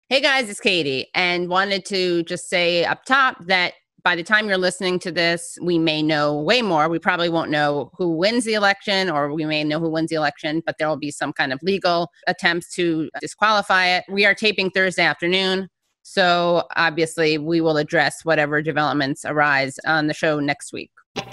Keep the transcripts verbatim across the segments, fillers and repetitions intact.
Hey guys, it's Katie, and wanted to just say up top that by the time you're listening to this, we may know way more. We probably won't know who wins the election, or we may know who wins the election, but there will be some kind of legal attempts to disqualify it. We are taping Thursday afternoon, so obviously we will address whatever developments arise on the show next week.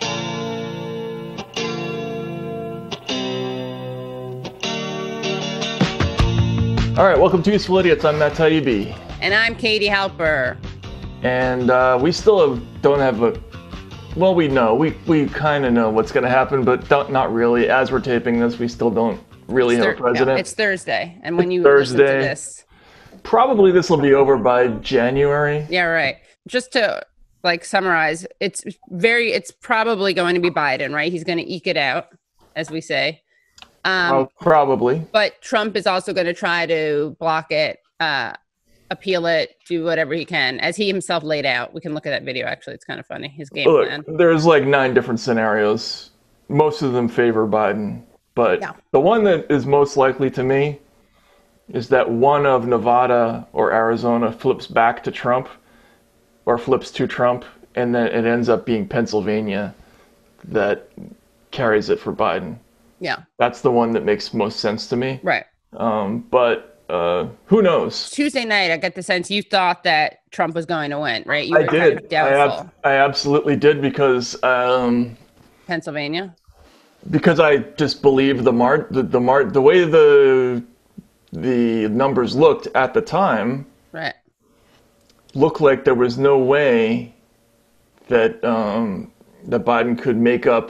All right, welcome to Useful Idiots. I'm Matt Taibbi. And I'm Katie Halper. And uh, we still have, don't have a, well, we know, we, we kind of know what's going to happen, but don't, not really. As we're taping this, we still don't really It's have thir- a president. yeah, it's Thursday, and when It's you Thursday. listen to this, probably this will be over by January. yeah, right. Just to like summarize, it's very, it's probably going to be Biden, right? He's going to eke it out, as we say. Um, Oh, probably. But Trump is also going to try to block it, uh, appeal it, do whatever he can, as he himself laid out. We can look at that video, actually. It's kind of funny, his game Look, plan. there's like nine different scenarios. Most of them favor Biden. But Yeah. the one that is most likely to me is that one of Nevada or Arizona flips back to Trump or flips to Trump, and then it ends up being Pennsylvania that carries it for Biden. Yeah, That's the one that makes most sense to me. right. Um, but uh, who knows? Tuesday night, I got the sense you thought that Trump was going to win, right? You I were kind of did. I, doubtful. ab- I absolutely did because um, Pennsylvania? because I just believe the mar the, the mar the way the the numbers looked at the time Right. looked like there was no way that um, that Biden could make up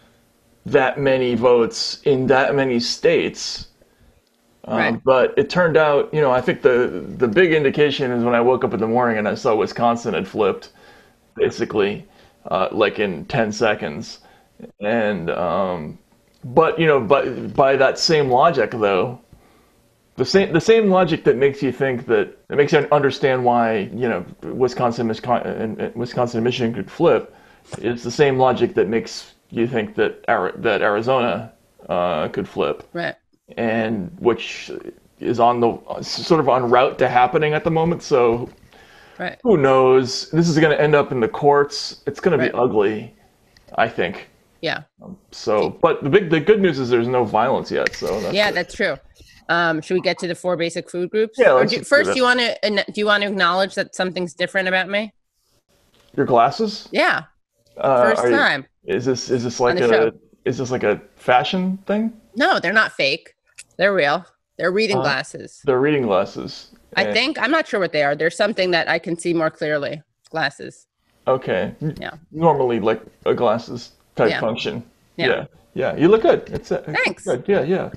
that many votes in that many states. Uh, Right. But it turned out, you know, I think the the big indication is when I woke up in the morning and I saw Wisconsin had flipped, basically, uh, like in ten seconds. And um, but you know, but by that same logic, though, the same the same logic that makes you think that it makes you understand why you know Wisconsin, Wisconsin, Wisconsin, and Michigan could flip, is the same logic that makes you think that Ari- that Arizona uh, could flip, Right. and which is on the sort of en route to happening at the moment. So Right. who knows? This is going to end up in the courts. It's going to Right. be ugly, I think. Yeah. So, but the big the good news is there's no violence yet. So that's Yeah, good. that's true. Um, should we get to the four basic food groups? Yeah, Or let's do, just do first, that. do you want to do you want to acknowledge that something's different about me? Your glasses. Yeah, Uh, first are you- time. Is this is this like the a show. is this like a fashion thing? No, they're not fake. They're real. They're reading Uh, glasses. They're reading glasses. I And- think I'm not sure what they are. There's something that I can see more clearly. Glasses. Okay. Yeah. Normally like a glasses type Yeah. function. Yeah. Yeah. Yeah. You look good. It's uh, Thanks. Good. Yeah. Yeah.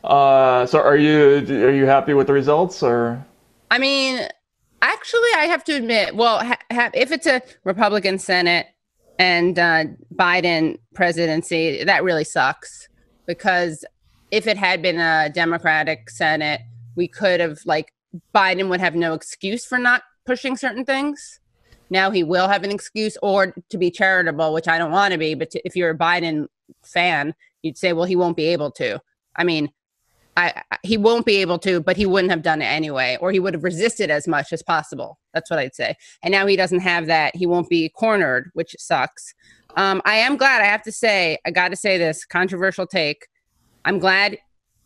Uh, so are you are you happy with the results or? I mean, actually, I have to admit, well, ha- ha- if it's a Republican Senate and uh, Biden presidency, that really sucks because if it had been a Democratic Senate, we could have, like, Biden would have no excuse for not pushing certain things. Now he will have an excuse, or to be charitable, which I don't want to be, but to, if you're a Biden fan, you'd say, well, he won't be able to. I mean, I, I, he won't be able to, but he wouldn't have done it anyway, or he would have resisted as much as possible. That's what I'd say. And now he doesn't have that. He won't be cornered, which sucks. Um, I am glad. I have to say, I got to say this controversial take. I'm glad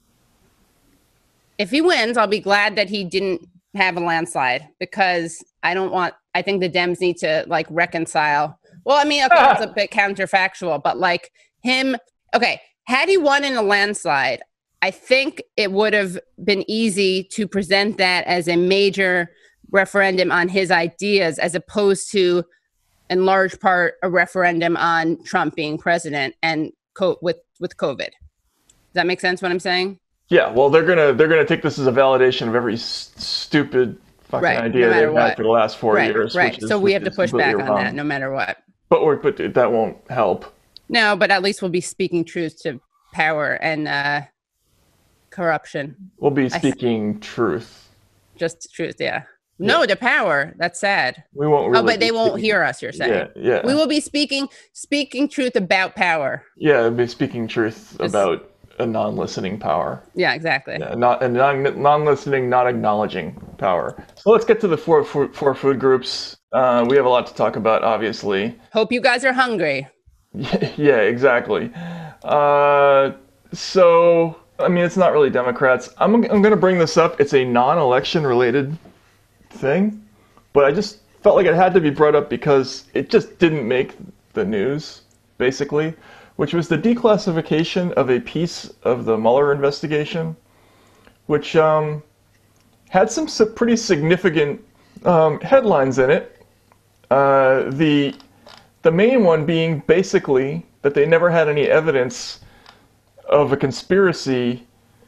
if he wins, I'll be glad that he didn't have a landslide because I don't want, I think the Dems need to like reconcile. Well, I mean, okay, that's a bit counterfactual, but like him, okay, had he won in a landslide, I think it would have been easy to present that as a major referendum on his ideas as opposed to, in large part, a referendum on Trump being president and co- with, with COVID. Does that make sense what I'm saying? Yeah. Well, they're gonna they're gonna take this as a validation of every s- stupid fucking Right, idea no matter they've what. had for the last four Right, years. right. Which is, So we which have to is push back completely on wrong. that no matter what. But we're, but that won't help. No, but at least we'll be speaking truth to power and uh, corruption. We'll be I s- speaking truth. Just truth, yeah. No, to power. That's sad. We won't. Oh, Really but they be won't speaking- hear us, you're saying. Yeah, yeah. We will be speaking speaking truth about power. Yeah, we'll be speaking truth Just- about a non-listening power. Yeah, exactly. Yeah, not a non, non-listening, not acknowledging power. So let's get to the four, four, four food groups. Uh, we have a lot to talk about, obviously. Hope you guys are hungry. Yeah, exactly. Uh, so, I mean, it's not really Democrats. I'm, I'm going to bring this up. It's a non-election related thing, but I just felt like it had to be brought up because it just didn't make the news, basically, which was the declassification of a piece of the Mueller investigation, which um, had some pretty significant um, headlines in it. Uh, the the main one being basically that they never had any evidence of a conspiracy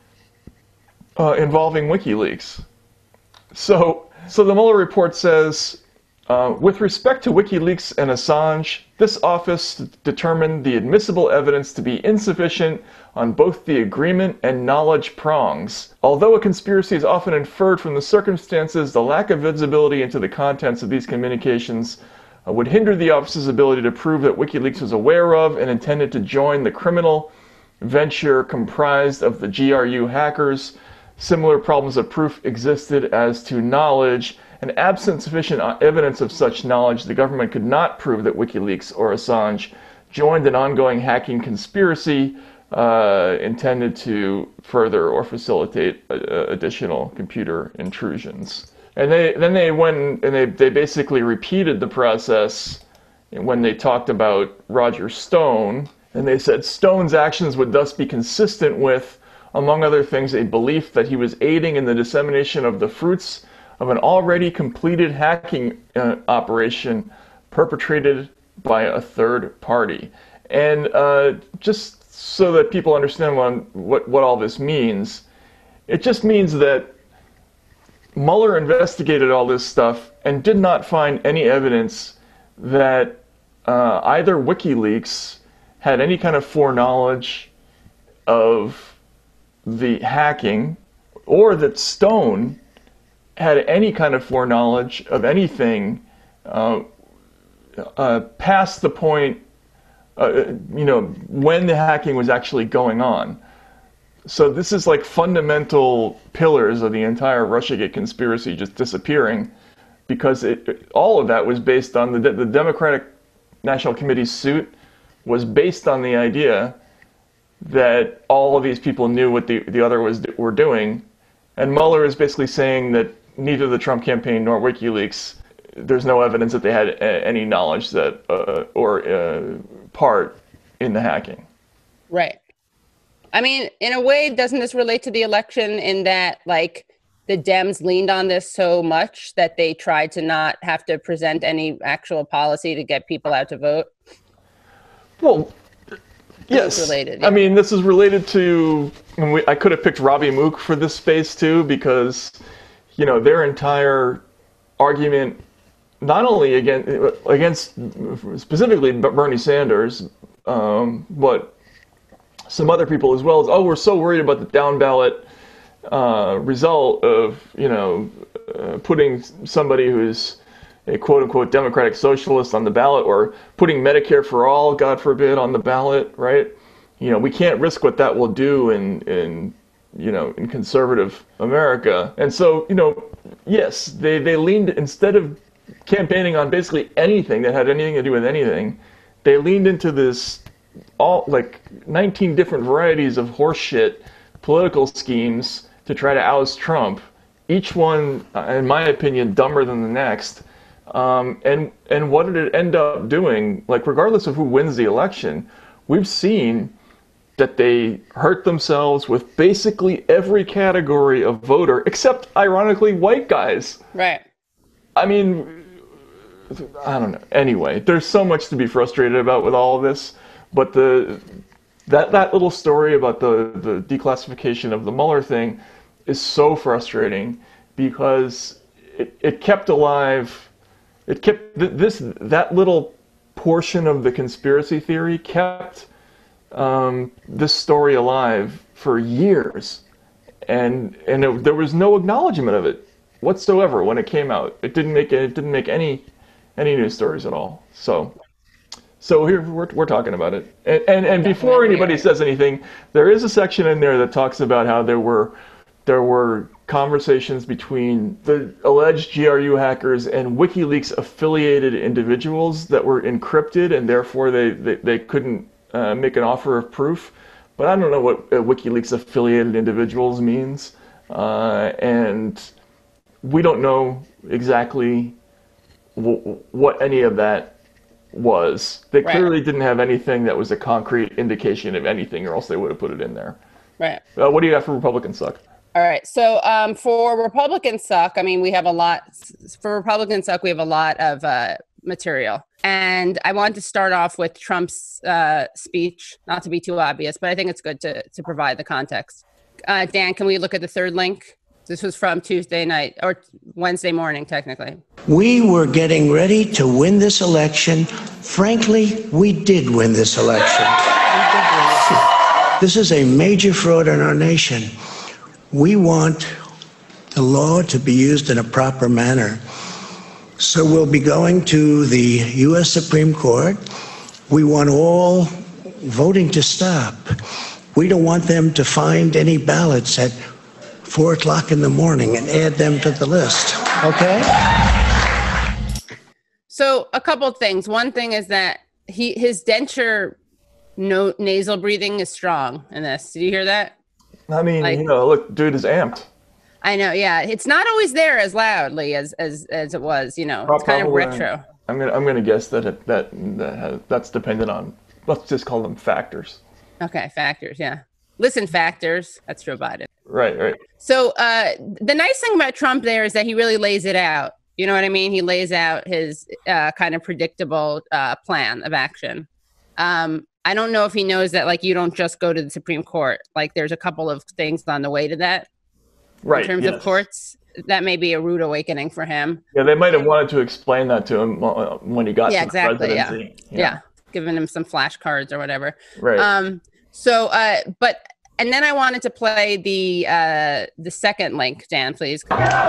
uh, involving WikiLeaks. So, so the Mueller report says, uh, with respect to WikiLeaks and Assange, this office determined the admissible evidence to be insufficient on both the agreement and knowledge prongs. Although a conspiracy is often inferred from the circumstances, the lack of visibility into the contents of these communications uh, would hinder the office's ability to prove that WikiLeaks was aware of and intended to join the criminal venture comprised of the G R U hackers. Similar problems of proof existed as to knowledge, and absent sufficient evidence of such knowledge, the government could not prove that WikiLeaks or Assange joined an ongoing hacking conspiracy uh, intended to further or facilitate uh, additional computer intrusions. And they then they went and they, they basically repeated the process when they talked about Roger Stone, and they said Stone's actions would thus be consistent with, among other things, a belief that he was aiding in the dissemination of the fruits of an already completed hacking uh, operation perpetrated by a third party. And uh, just so that people understand what, what, what all this means, it just means that Mueller investigated all this stuff and did not find any evidence that uh, either WikiLeaks had any kind of foreknowledge of the hacking, or that Stone had any kind of foreknowledge of anything uh, uh, past the point, uh, you know, when the hacking was actually going on. So this is like fundamental pillars of the entire Russiagate conspiracy just disappearing, because it, it, all of that was based on the, the Democratic National Committee's suit was based on the idea that all of these people knew what the, the other was were doing. And Mueller is basically saying that neither the Trump campaign nor WikiLeaks, there's no evidence that they had a, any knowledge that uh, or uh, part in the hacking. Right. I mean, in a way, doesn't this relate to the election in that, like, the Dems leaned on this so much that they tried to not have to present any actual policy to get people out to vote? Well, yes. Related, yeah. I mean, this is related to, and we, I could have picked Robbie Mook for this space too, because, you know, their entire argument, not only against, against specifically Bernie Sanders, um, but some other people as well, is, oh, we're so worried about the down ballot uh, result of, you know, uh, putting somebody who's a quote-unquote democratic socialist on the ballot, or putting Medicare for all, God forbid, on the ballot, right? You know, we can't risk what that will do in, in you know, in conservative America. And so, you know, yes, they, they leaned, instead of campaigning on basically anything that had anything to do with anything, they leaned into this, all like nineteen different varieties of horseshit political schemes to try to oust Trump. Each one, in my opinion, dumber than the next. Um, and and what did it end up doing? Like, regardless of who wins the election, we've seen that they hurt themselves with basically every category of voter, except, ironically, white guys. Right. I mean, I don't know. Anyway, there's so much to be frustrated about with all of this. But the that that little story about the, the declassification of the Mueller thing is so frustrating, because it, it kept alive, it kept this that little portion of the conspiracy theory kept um, this story alive for years, and and it, there was no acknowledgement of it whatsoever when it came out. It didn't make it didn't make any any news stories at all. So. So here we're, we're talking about it. And, and, and before Definitely. anybody says anything, there is a section in there that talks about how there were there were conversations between the alleged G R U hackers and WikiLeaks affiliated individuals that were encrypted, and therefore they, they, they couldn't uh, make an offer of proof. But I don't know what uh, WikiLeaks affiliated individuals means. Uh, and we don't know exactly w- what any of that was. They Right. clearly didn't have anything that was a concrete indication of anything, or else they would have put it in there. Right. Uh, what do you got for Republicans suck? All right. So um, for Republican suck, I mean, we have a lot. For Republican suck, we have a lot of uh, material. And I want to start off with Trump's uh, speech, not to be too obvious, but I think it's good to, to provide the context. Uh, Dan, can we look at the third link? This was from Tuesday night, or Wednesday morning, technically. We were getting ready to win this election. Frankly, we did win this election. This is a major fraud in our nation. We want the law to be used in a proper manner. So we'll be going to the U S Supreme Court. We want all voting to stop. We don't want them to find any ballots at four o'clock in the morning and add them to the list. Okay? So a couple of things. One thing is that he his denture no, nasal breathing is strong in this. Did you hear that? I mean, Like- you know, look, dude is amped. I know, yeah. It's not always there as loudly as as, as it was, you know. It's kind of Probably, retro. I'm gonna I'm gonna guess that it, that that has, that's dependent on, let's just call them factors. Okay, factors, yeah. Listen, factors. That's Joe Biden. Right, right. So uh, the nice thing about Trump there is that he really lays it out. You know what I mean? He lays out his uh, kind of predictable uh, plan of action. Um, I don't know if he knows that, like, you don't just go to the Supreme Court. Like, there's a couple of things on the way to that. Right. In terms yes. of courts, that may be a rude awakening for him. Yeah, they might have wanted to explain that to him uh, when he got Yeah, to exactly. the Yeah. presidency. yeah, giving him some flashcards or whatever. Right. Um. So, uh, but and then I wanted to play the uh the second link, Dan, please.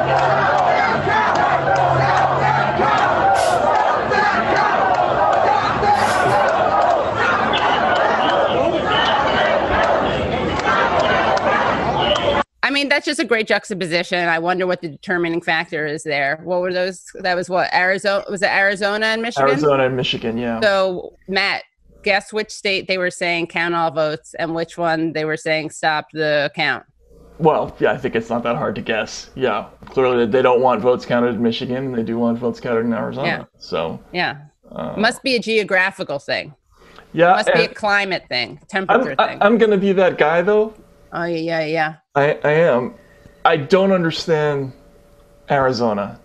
I mean, that's just a great juxtaposition. I wonder what the determining factor is there. What were those? That was what, Arizona? Was it Arizona and Michigan? Arizona and Michigan, yeah. So, Matt, guess which state they were saying count all votes and which one they were saying stop the count? Well, yeah, I think it's not that hard to guess. Yeah, clearly they don't want votes counted in Michigan, and they do want votes counted in Arizona. Yeah. So Yeah. uh, Must be a geographical thing. yeah, Must be a and climate thing, I'm, temperature I- thing. I'm gonna be that guy though. Oh, yeah, yeah, yeah. I, I am. I don't understand Arizona.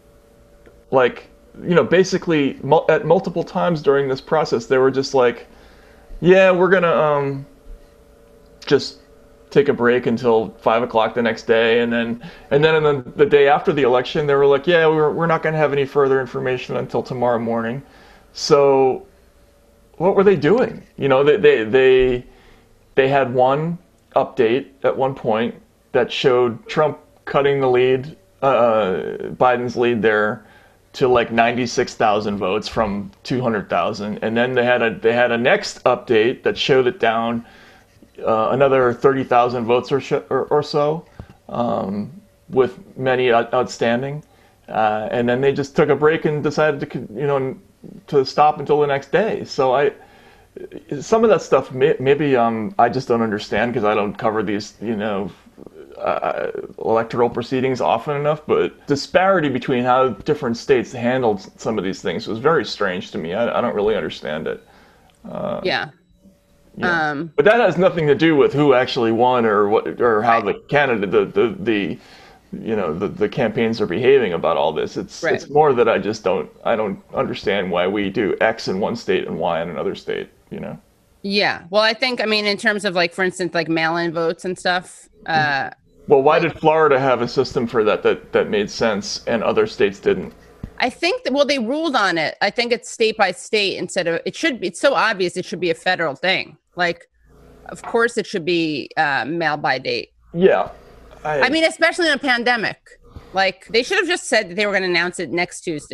Like, you know, basically mul- at multiple times during this process, they were just like, yeah, we're going to um, just take a break until five o'clock the next day. And then and then in the, the day after the election, they were like, yeah, we're, we're not going to have any further information until tomorrow morning. So what were they doing? You know, they they they, they had one update at one point that showed Trump cutting the lead, uh, Biden's lead there, to like ninety-six thousand votes from two hundred thousand, and then they had a they had a next update that showed it down uh, another thirty thousand votes or, sh- or or so, um, with many out- outstanding, uh, and then they just took a break and decided to you know to stop until the next day. So I. Some of that stuff, may, maybe um, I just don't understand because I don't cover these, you know, uh, electoral proceedings often enough. But disparity between how different states handled some of these things was very strange to me. I, I don't really understand it. Uh, Yeah. yeah. Um, but that has nothing to do with who actually won or what or how Right. the candidate, the the, the you know the, the campaigns are behaving about all this. It's Right. it's more that I just don't I don't understand why we do X in one state and Y in another state. You know. Yeah. Well, I think, I mean, in terms of, like, for instance, like mail-in votes and stuff. Uh, Well, why did Florida have a system for that that, that made sense and other states didn't? I think that, well, they ruled on it. I think it's state by state instead of, it should be, it's so obvious it should be a federal thing. Like, of course it should be uh, mail by date. Yeah. I, I mean, especially in a pandemic. Like, they should have just said that they were going to announce it next Tuesday.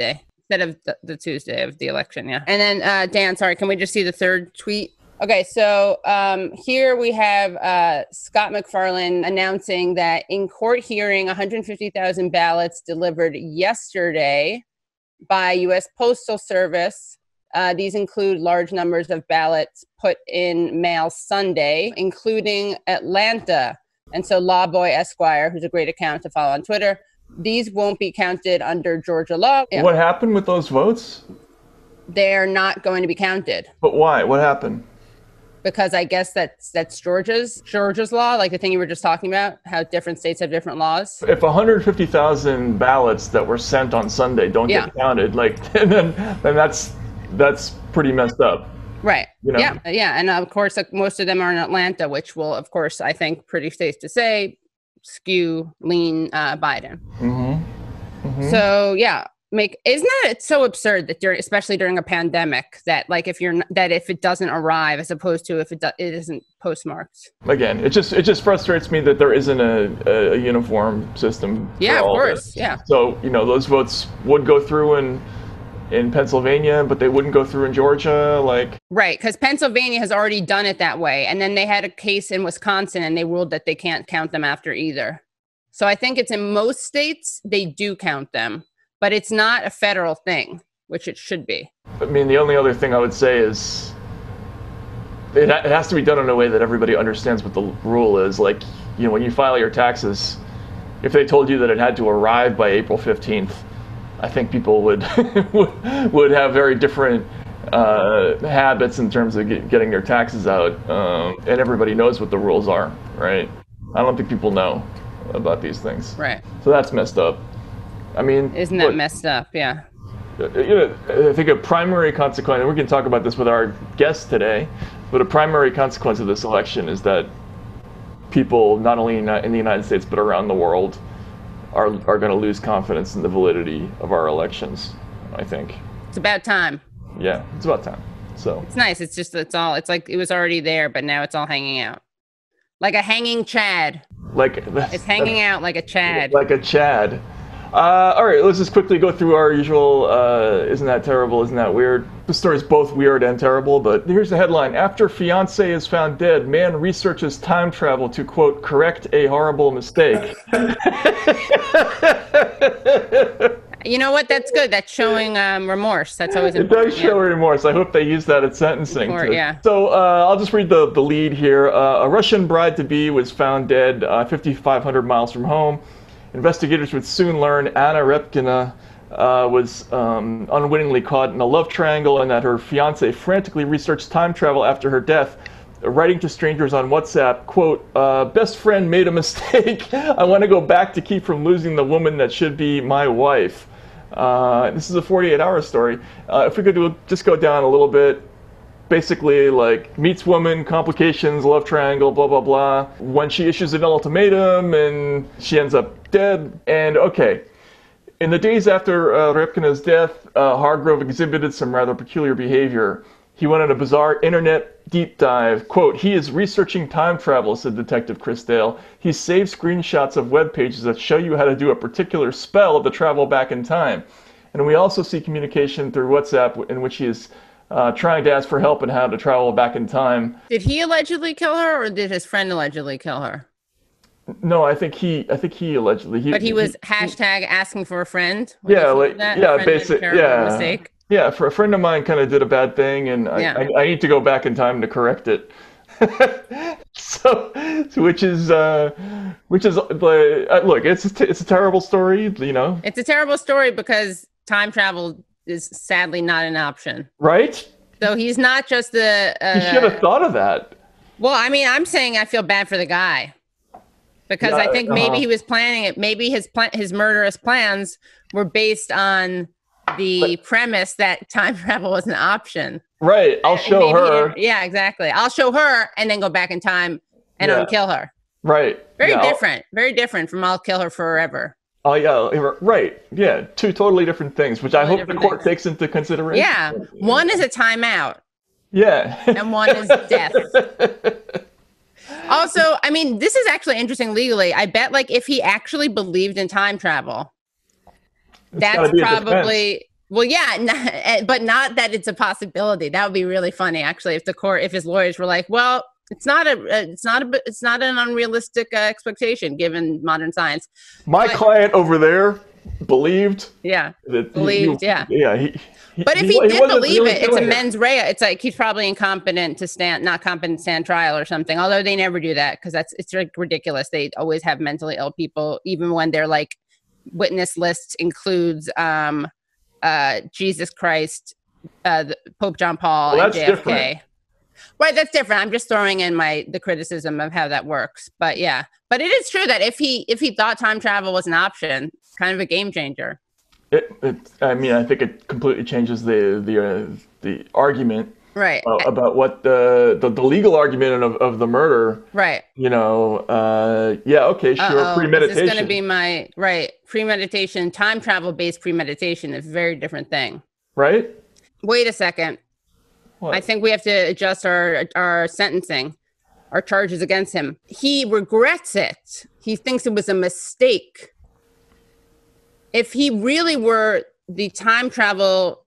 instead of the, the Tuesday of the election. Yeah. And then uh, Dan, sorry, can we just see the third tweet? Okay, so um, here we have uh, Scott McFarlane announcing that in court hearing, one hundred fifty thousand ballots delivered yesterday by U S Postal Service. Uh, these include large numbers of ballots put in mail Sunday, including Atlanta. And so Lawboy Esquire, who's a great account to follow on Twitter, these won't be counted under Georgia law. Yeah. What happened with those votes? They're not going to be counted. But why? What happened? Because I guess that's that's Georgia's Georgia's law, like the thing you were just talking about, how different states have different laws. If one hundred fifty thousand ballots that were sent on Sunday don't yeah. get counted, like then then that's that's pretty messed up. Right. You know? Yeah. Yeah. And of course, like, most of them are in Atlanta, which will, of course, I think, pretty safe to say, skew lean uh, Biden. Mm-hmm. Mm-hmm. So yeah. Make isn't that it's so absurd that during, especially during a pandemic, that like if you're that if it doesn't arrive as opposed to if it do, it isn't postmarked. Again, it just it just frustrates me that there isn't a, a uniform system. Yeah, for of all course. this. Yeah. So you know those votes would go through in in Pennsylvania, but they wouldn't go through in Georgia. Like right, because Pennsylvania has already done it that way, and then they had a case in Wisconsin, and they ruled that they can't count them after either. So I think it's in most states they do count them. But it's not a federal thing, which it should be. I mean, the only other thing I would say is it, ha- it has to be done in a way that everybody understands what the rule is. Like, you know, when you file your taxes, if they told you that it had to arrive by April fifteenth, I think people would would have very different uh, habits in terms of get, getting their taxes out. Um, and everybody knows what the rules are, right? I don't think people know about these things. Right. So that's messed up. I mean, isn't that look, messed up? Yeah. You know, I think a primary consequence, and we can talk about this with our guest today, but a primary consequence of this election is that people, not only in the United States but around the world, are are going to lose confidence in the validity of our elections. I think it's about time. Yeah, it's about time. So it's nice. It's just it's all. It's like it was already there, but now it's all hanging out, like a hanging Chad. Like it's hanging out like a Chad. Like a Chad. Uh, all right, let's just quickly go through our usual, uh, isn't that terrible, isn't that weird? The story's both weird and terrible, but here's the headline. After fiancé is found dead, man researches time travel to, quote, correct a horrible mistake. You know what? That's good. That's showing um, remorse. That's always important. It does show yeah. remorse. I hope they use that at sentencing. Before, yeah. So uh, I'll just read the, the lead here. Uh, a Russian bride-to-be was found dead uh, fifty-five hundred miles from home. Investigators would soon learn Anna Repkina uh, was um, unwittingly caught in a love triangle and that her fiancé frantically researched time travel after her death, writing to strangers on WhatsApp, quote, uh, best friend made a mistake. I want to go back to keep from losing the woman that should be my wife. Uh, this is a forty-eight hour story. Uh, if we could do, just go down a little bit. Basically, like, meets woman, complications, love triangle, blah, blah, blah. When she issues an ultimatum and she ends up dead. And, okay, in the days after uh, Repkina's death, uh, Hargrove exhibited some rather peculiar behavior. He went on a bizarre internet deep dive. Quote, he is researching time travel, said Detective Chris Dale. He saved screenshots of web pages that show you how to do a particular spell to travel back in time. And we also see communication through WhatsApp in which he is Uh, trying to ask for help and how to travel back in time. Did he allegedly kill her, or did his friend allegedly kill her? No, I think he. I think he allegedly. He, but he was he, hashtag asking for a friend. Yeah, like yeah, basically, yeah, mistake. yeah. For a friend of mine, kind of did a bad thing, and I, yeah. I, I need to go back in time to correct it. so, which is, uh, which is, uh, look, it's a t- it's a terrible story, you know. It's a terrible story because time travel is sadly not an option. Right? So he's not just the... Uh, he should have thought of that. Well, I mean, I'm saying I feel bad for the guy. Because yeah, I think maybe uh-huh. he was planning it. Maybe his pl- his murderous plans were based on the but, premise that time travel was an option. Right. I'll show her. Yeah, exactly. I'll show her and then go back in time and yeah. unkill her. Right. Very yeah, different. I'll... Very different from I'll kill her forever. Oh, yeah, right. Yeah, two totally different things, which totally I hope the court things. takes into consideration. Yeah, one is a timeout. Yeah. And one is death. Also, I mean, this is actually interesting legally. I bet, like, if he actually believed in time travel, it's that's probably, Well, yeah, not, but not that it's a possibility. That would be really funny, actually, if the court, if his lawyers were like, "Well, it's not a, it's not a, it's not an unrealistic uh, expectation given modern science." My but, client over there believed. Yeah, that believed. He, yeah, yeah. He, he, but if he, he, did he believe really it, it's a it. mens rea. It's like he's probably incompetent to stand, not competent to stand trial or something. Although they never do that because that's it's like ridiculous. They always have mentally ill people, even when their like witness list includes um, uh, Jesus Christ, uh, Pope John Paul, well, and that's J F K. Different. Right, that's different. I'm just throwing in my the criticism of how that works. But yeah, but it is true that if he if he thought time travel was an option, kind of a game changer. It, it I mean, I think it completely changes the the uh, the argument, right, uh, about what the, the the legal argument of of the murder. Right. You know. Uh, yeah. Okay. Sure. Uh-oh. Premeditation. This is going to be my right premeditation. Time travel based premeditation is a very different thing. Right. Wait a second. What? I think we have to adjust our our sentencing, our charges against him. He regrets it. He thinks it was a mistake. If he really were the time travel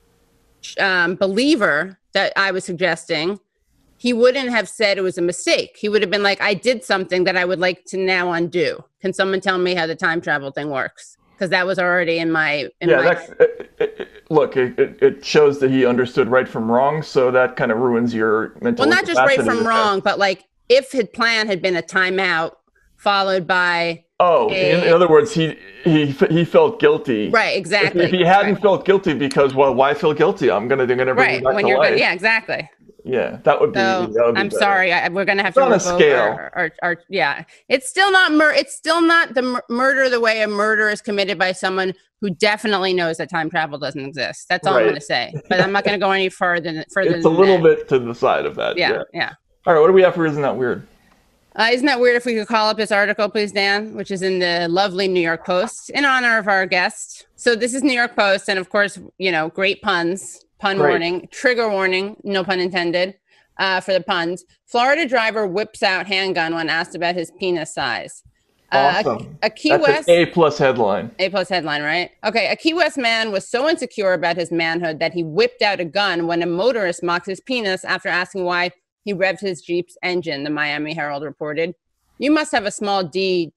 um, believer that I was suggesting, he wouldn't have said it was a mistake. He would have been like, I did something that I would like to now undo. Can someone tell me how the time travel thing works? Because that was already in my... In yeah, my that's... It, it, look, it, it shows that he understood right from wrong, so that kind of ruins your mental... Well, not just right from wrong, but like if his plan had been a timeout followed by... Oh, a, in, in other words, he he he felt guilty. Right, exactly. If, if he hadn't right. felt guilty, because well, why feel guilty? I'm gonna they're gonna bring right. you back when to you're life. Gonna, yeah, exactly. Yeah, that would be. So, that would be I'm better. sorry, I, we're gonna have it's to on a scale. Our, our, our, yeah, it's still not mur- It's still not the mur- murder the way a murder is committed by someone who definitely knows that time travel doesn't exist. That's all right. I'm gonna say. But I'm not gonna go any further. Than, further it's than a little that. bit to the side of that. Yeah, yeah, yeah. All right, what do we have for Isn't That Weird? Uh, isn't that weird if we could call up this article, please, Dan, which is in the lovely New York Post in honor of our guest. So this is New York Post. And of course, you know, great puns, pun Great. warning, trigger warning, no pun intended uh, for the puns. Florida driver whips out handgun when asked about his penis size. Awesome. Uh, a, a Key That's West an A plus headline. A plus headline, right? Okay. A Key West man was so insecure about his manhood that he whipped out a gun when a motorist mocked his penis after asking why he revved his Jeep's engine, the Miami Herald reported. You must have a small D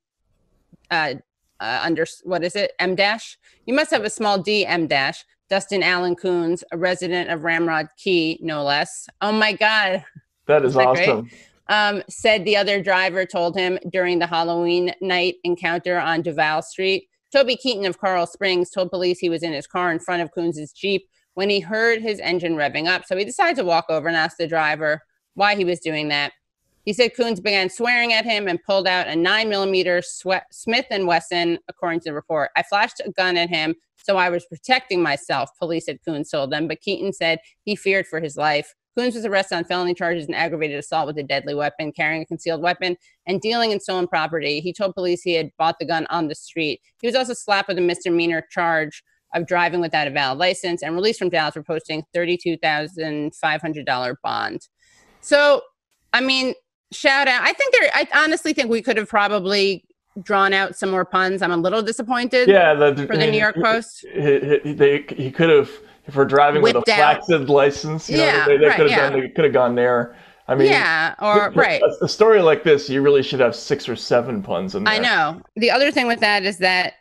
uh, uh, under, what is it, M dash? You must have a small D M dash. Dustin Allen Coons, a resident of Ramrod Key, no less. Oh my God. That is Isn't that awesome. great? Um, said the other driver told him during the Halloween night encounter on Duval Street. Toby Keaton of Coral Springs told police he was in his car in front of Coons' Jeep when he heard his engine revving up. So he decided to walk over and ask the driver why he was doing that. He said Coons began swearing at him and pulled out a nine millimeter swe- Smith and Wesson, according to the report. I flashed a gun at him, so I was protecting myself, police said Coons told them. But Keaton said he feared for his life. Coons was arrested on felony charges and aggravated assault with a deadly weapon, carrying a concealed weapon, and dealing in stolen property. He told police he had bought the gun on the street. He was also slapped with a misdemeanor charge of driving without a valid license and released from Dallas for posting thirty-two thousand five hundred dollars bond. So, I mean, shout out. I think there, I honestly think we could have probably drawn out some more puns. I'm a little disappointed yeah, the, for the New York Post. He, he, they, he could have, if we're driving Whipped with a out. flaccid license, you Yeah, know, they, they right, could have yeah. done, they could have gone there. I mean, yeah, or right. A, a story like this, you really should have six or seven puns in there. I know. The other thing with that is that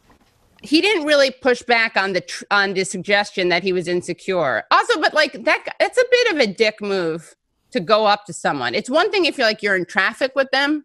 he didn't really push back on the tr- on the suggestion that he was insecure. Also, but like that, that's a bit of a dick move to go up to someone. It's one thing if you're like you're in traffic with them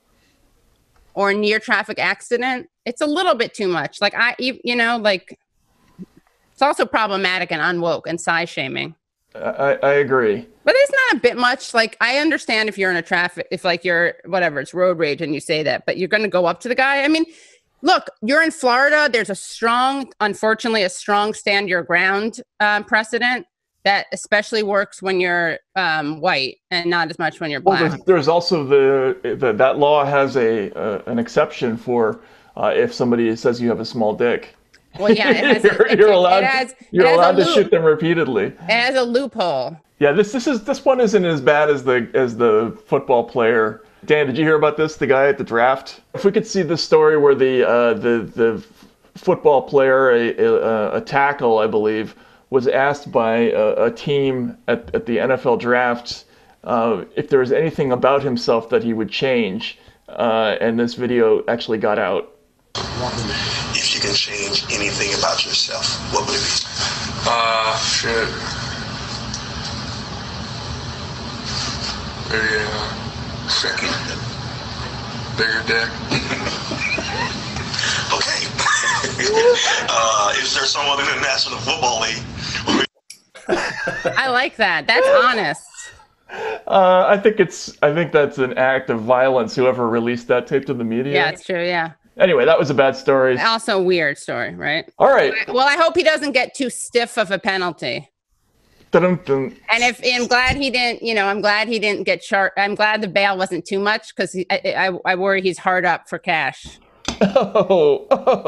or a near traffic accident. It's a little bit too much. Like I, you know, like it's also problematic and unwoke and size shaming. I, I agree. But it's not a bit much. Like I understand if you're in a traffic, if like you're whatever, it's road rage and you say that, but you're going to go up to the guy. I mean, look, you're in Florida. There's a strong, unfortunately, a strong stand your ground um, precedent that especially works when you're um, white and not as much when you're black. Well, there's, there's also the, the that law has a uh, an exception for uh, if somebody says you have a small dick. Well, yeah, it has. you're, a, it, you're allowed. It has, you're it has allowed to loop. shoot them repeatedly. It has a loophole. Yeah, this this is this one isn't as bad as the as the football player. Dan, did you hear about this? The guy at the draft. If we could see the story where the uh, the the football player, a, a, a tackle, I believe, was asked by a, a team at, at the N F L draft uh, if there was anything about himself that he would change, uh, and this video actually got out. If you can change anything about yourself, what would it be? Uh, shit. Maybe, uh, second. Bigger dick. Okay. uh, is there someone in the National Football League? I like that. That's honest. Uh, I think it's. I think that's an act of violence. Whoever released that tape to the media. Yeah, it's true. Yeah. Anyway, that was a bad story. Also a weird story, right? All right. Well, I hope he doesn't get too stiff of a penalty. Dun-dun-dun. And if I'm glad he didn't, you know, I'm glad he didn't get sharp. I'm glad the bail wasn't too much because I, I, I worry he's hard up for cash. Oh,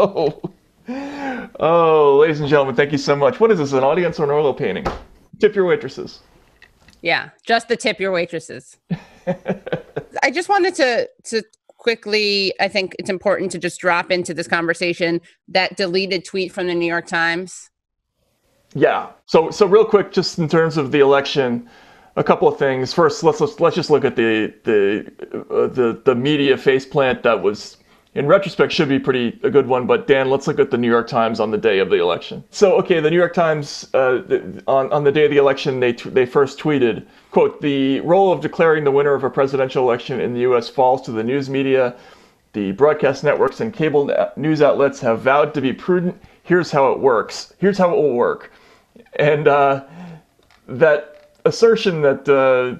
oh, oh, ladies and gentlemen, thank you so much. What is this, an audience or an oil painting? Tip your waitresses. Yeah, just the tip your waitresses. I just wanted to to quickly, I think it's important to just drop into this conversation that deleted tweet from the New York Times. Yeah. So so real quick, just in terms of the election, a couple of things. First, let's let's, let's just look at the the uh, the the media faceplant that was, in retrospect, should be pretty a good one. But Dan, let's look at the New York Times on the day of the election. So okay, the New York Times uh, on on the day of the election, they t- they first tweeted, quote, "The role of declaring the winner of a presidential election in the U S falls to the news media. The broadcast networks and cable news outlets have vowed to be prudent. Here's how it works. Here's how it will work." And uh, that assertion that uh,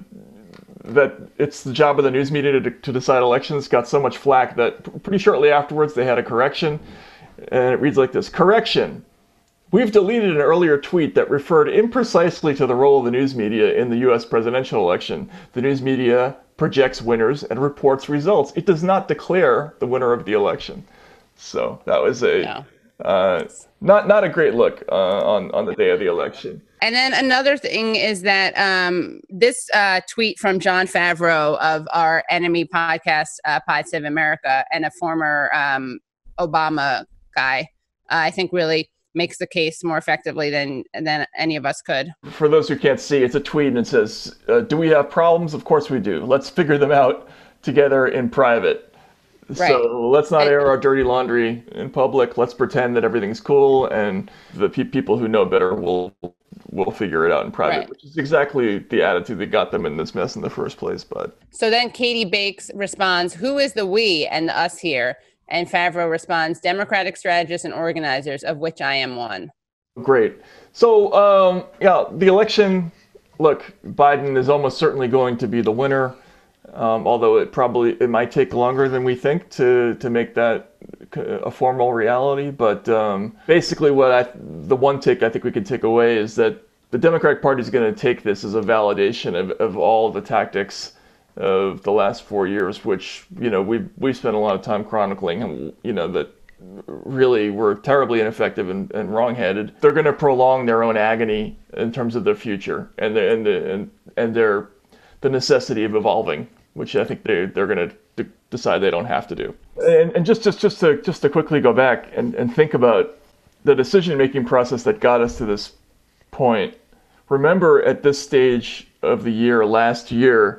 that it's the job of the news media to, to decide elections got so much flack that pretty shortly afterwards they had a correction. And it reads like this: "Correction. We've deleted an earlier tweet that referred imprecisely to the role of the news media in the U S presidential election. The news media projects winners and reports results. It does not declare the winner of the election." So that was a... Yeah. Uh, not not a great look uh, on on the day of the election. And then another thing is that um, this uh, tweet from Jon Favreau of our enemy podcast, uh, Pod Save America, and a former um, Obama guy, uh, I think really makes the case more effectively than than any of us could. For those who can't see, it's a tweet and it says, uh, "Do we have problems? Of course we do. Let's figure them out together in private." Right. So let's not air our dirty laundry in public. Let's pretend that everything's cool, and the pe- people who know better will will figure it out in private, right. Which is exactly the attitude that got them in this mess in the first place. But so then Katie Bakes responds, "Who is the we and the us here?" And Favreau responds, "Democratic strategists and organizers, of which I am one." Great. So um, yeah, the election. Look, Biden is almost certainly going to be the winner. Um, although it probably it might take longer than we think to to make that a formal reality. But um, basically, what I the one take I think we can take away is that the Democratic Party is going to take this as a validation of, of all the tactics of the last four years, which you know we we spent a lot of time chronicling. You know that really were terribly ineffective and, and wrongheaded. They're going to prolong their own agony in terms of their future and the, and the, and and their the necessity of evolving, which I think they they're going to decide they don't have to do. And, and just just just to just to quickly go back and, and think about the decision-making process that got us to this point. Remember, at this stage of the year last year,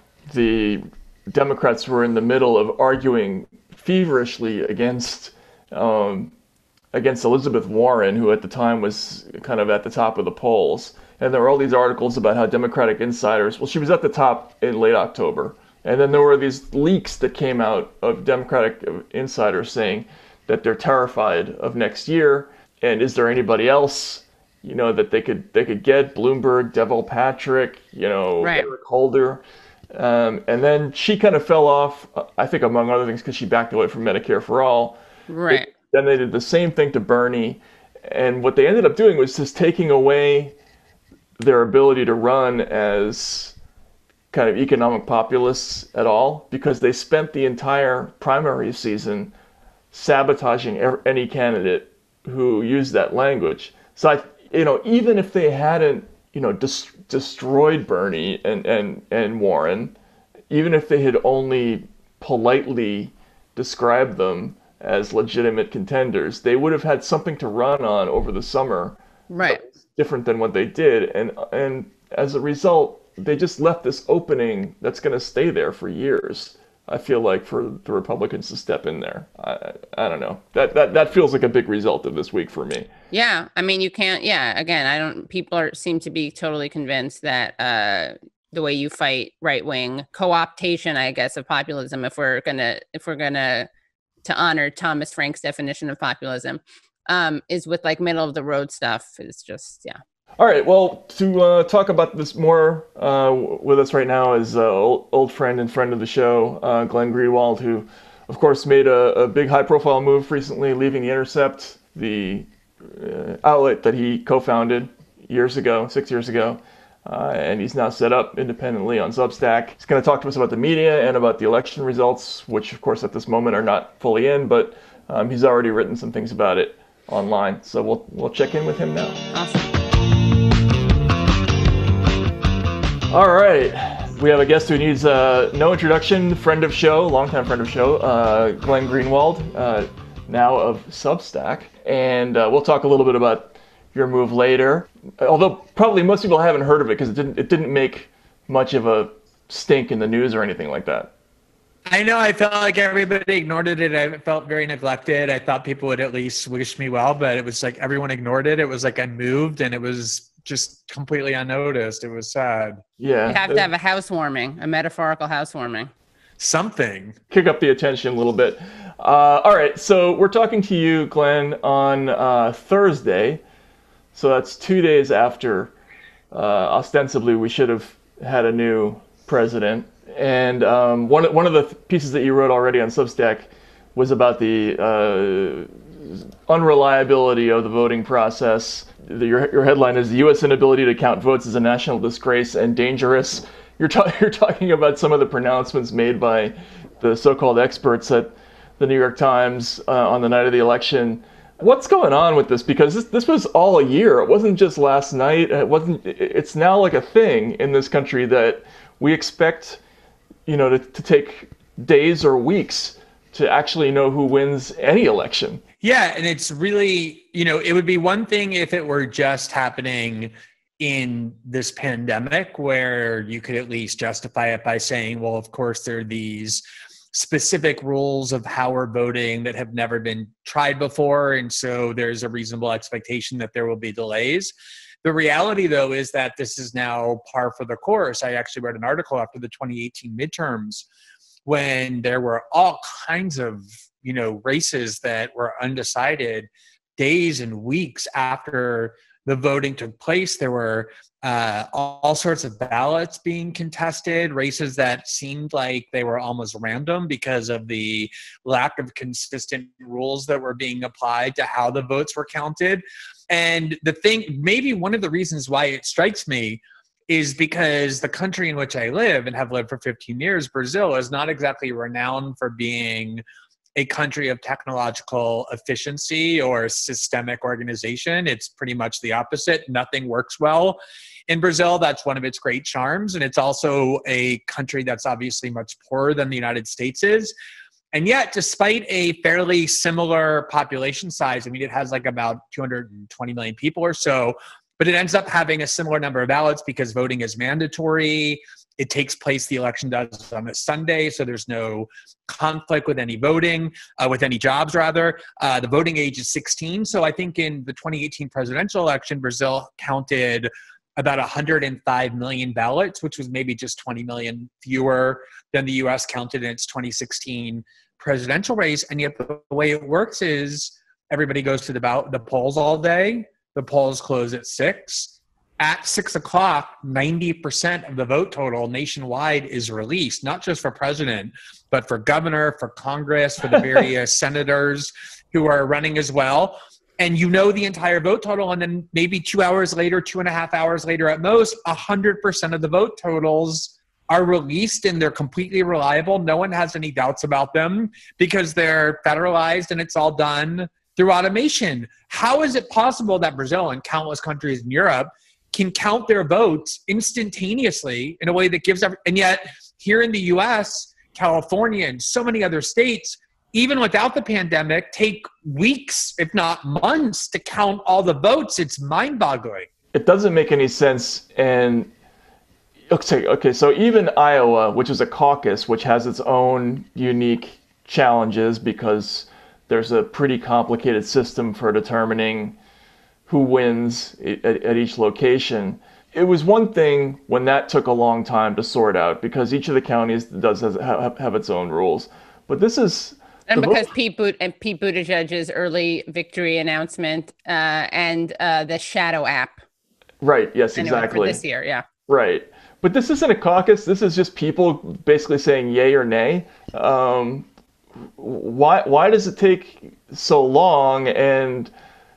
the Democrats were in the middle of arguing feverishly against um, against Elizabeth Warren, who at the time was kind of at the top of the polls. And there were all these articles about how Democratic insiders, well, she was at the top in late October. And then there were these leaks that came out of Democratic insiders saying that they're terrified of next year. And is there anybody else, you know, that they could they could get? Bloomberg, Devil Patrick, you know, right. Eric Holder. Um, and then she kind of fell off, I think, among other things, because she backed away from Medicare for All. Right. It, then they did the same thing to Bernie. And what they ended up doing was just taking away their ability to run as kind of economic populists at all, because they spent the entire primary season sabotaging any candidate who used that language. So, I, you know, even if they hadn't, you know, dis- destroyed Bernie and, and, and Warren, even if they had only politely described them as legitimate contenders. They would have had something to run on over the summer, Right. different than what they did, and and as a result, they just left this opening that's going to stay there for years. I feel like for the Republicans to step in there. I I don't know. That that that feels like a big result of this week for me. Yeah, I mean, you can't. Yeah, again, I don't. People are seem to be totally convinced that uh, the way you fight right wing co-optation, I guess, of populism, if we're gonna if we're gonna to honor Thomas Frank's definition of populism, um, is with like middle of the road stuff. Is just yeah. All right. Well, to uh, talk about this more uh, with us right now is uh, old, old friend and friend of the show, uh, Glenn Greenwald, who, of course, made a, a big high-profile move recently, leaving the Intercept, the uh, outlet that he co-founded years ago, six years ago, uh, and he's now set up independently on Substack. He's going to talk to us about the media and about the election results, which, of course, at this moment are not fully in, but um, he's already written some things about it online. So we'll we'll check in with him now. Awesome. All right, we have a guest who needs uh, no introduction, friend of show, longtime friend of show, uh, Glenn Greenwald, uh, now of Substack, and uh, we'll talk a little bit about your move later. Although probably most people haven't heard of it because it didn't it didn't make much of a stink in the news or anything like that. I know. I felt like everybody ignored it. I felt very neglected. I thought people would at least wish me well, but it was like everyone ignored it. It was like unmoved, and it was just completely unnoticed. It was sad. Yeah. You have to have a housewarming, a metaphorical housewarming. Something. Kick up the attention a little bit. Uh, all right, so we're talking to you, Glenn, on uh, Thursday. So that's two days after, uh, ostensibly, we should have had a new president. And um, one, one of the pieces that you wrote already on Substack was about the uh, unreliability of the voting process. The, your, your headline is, "The U S inability to count votes is a national disgrace and dangerous." You're, ta- you're talking about some of the pronouncements made by the so-called experts at the New York Times uh, on the night of the election. What's going on with this? Because this, this was all a year. It wasn't just last night. It wasn't. It's now like a thing in this country that we expect, you know, to, to take days or weeks to actually know who wins any election. Yeah, and it's really, you know, it would be one thing if it were just happening in this pandemic where you could at least justify it by saying, well, of course, there are these specific rules of how we're voting that have never been tried before, and so there's a reasonable expectation that there will be delays. The reality, though, is that this is now par for the course. I actually wrote an article after the twenty eighteen midterms when there were all kinds of, you know, races that were undecided days and weeks after the voting took place. There were uh, all, all sorts of ballots being contested, races that seemed like they were almost random because of the lack of consistent rules that were being applied to how the votes were counted. And the thing, maybe one of the reasons why it strikes me is because the country in which I live and have lived for fifteen years, Brazil, is not exactly renowned for being a country of technological efficiency or systemic organization. It's pretty much the opposite. Nothing works well in Brazil. That's one of its great charms. And it's also a country that's obviously much poorer than the United States is. And yet, despite a fairly similar population size, I mean, it has like about two hundred twenty million people or so, but it ends up having a similar number of ballots because voting is mandatory. It takes place, the election does, on a Sunday, so there's no conflict with any voting, uh, with any jobs, rather. Uh, the voting age is sixteen. So I think in the twenty eighteen presidential election, Brazil counted about one hundred five million ballots, which was maybe just twenty million fewer than the U S counted in its twenty sixteen presidential race. And yet the way it works is everybody goes to the, ballot, the polls all day. The polls close at six. At six o'clock, ninety percent of the vote total nationwide is released, not just for president, but for governor, for Congress, for the various senators who are running as well. And you know the entire vote total, and then maybe two hours later, two and a half hours later at most, one hundred percent of the vote totals are released, and they're completely reliable. No one has any doubts about them because they're federalized and it's all done through automation. How is it possible that Brazil and countless countries in Europe can count their votes instantaneously in a way that gives every, and yet here in the U S, California, and so many other states, even without the pandemic, take weeks, if not months, to count all the votes. It's mind-boggling. It doesn't make any sense. And okay, okay, so even Iowa, which is a caucus, which has its own unique challenges because there's a pretty complicated system for determining who wins at, at each location. It was one thing when that took a long time to sort out because each of the counties does has, have, have its own rules. But this is and because Pete Boot and Pete Buttigieg's early victory announcement uh, and uh, the Shadow app. Right. Yes. Anyway, exactly. for this year. Yeah. Right. But this isn't a caucus. This is just people basically saying yay or nay. Um, why why does it take so long? And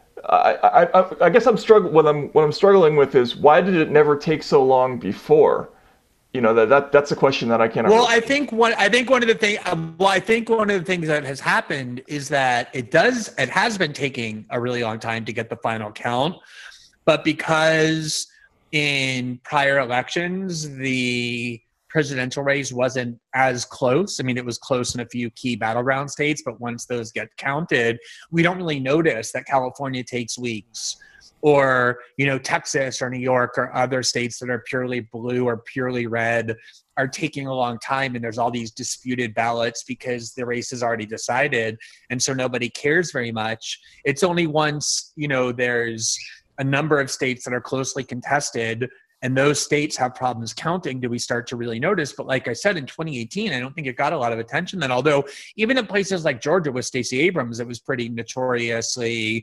I I, I guess I'm struggling. What I'm what I'm struggling with is why did it never take so long before? You know, that, that that's a question that I can't. Well, I think one I think one of the things well, I think one of the things that has happened is that it does it has been taking a really long time to get the final count, but because in prior elections the presidential race wasn't as close. I mean, it was close in a few key battleground states, but once those get counted, we don't really notice that California takes weeks, or, you know, Texas or New York or other states that are purely blue or purely red are taking a long time. And there's all these disputed ballots because the race is already decided. And so nobody cares very much. It's only once, you know, there's a number of states that are closely contested and those states have problems counting, do we start to really notice? But like I said, in twenty eighteen, I don't think it got a lot of attention then, although even in places like Georgia with Stacey Abrams, it was pretty notoriously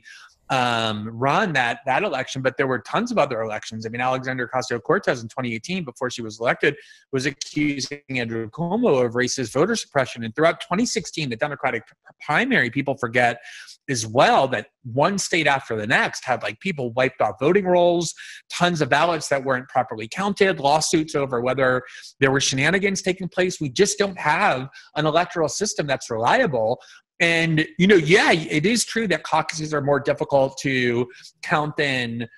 um, run that that election, but there were tons of other elections. I mean, Alexandria Ocasio-Cortez in twenty eighteen, before she was elected, was accusing Andrew Cuomo of racist voter suppression. And throughout twenty sixteen, the Democratic primary, people forget as well that one state after the next had like people wiped off voting rolls, tons of ballots that weren't properly counted, lawsuits over whether there were shenanigans taking place. We just don't have an electoral system that's reliable. And, you know, yeah, it is true that caucuses are more difficult to count than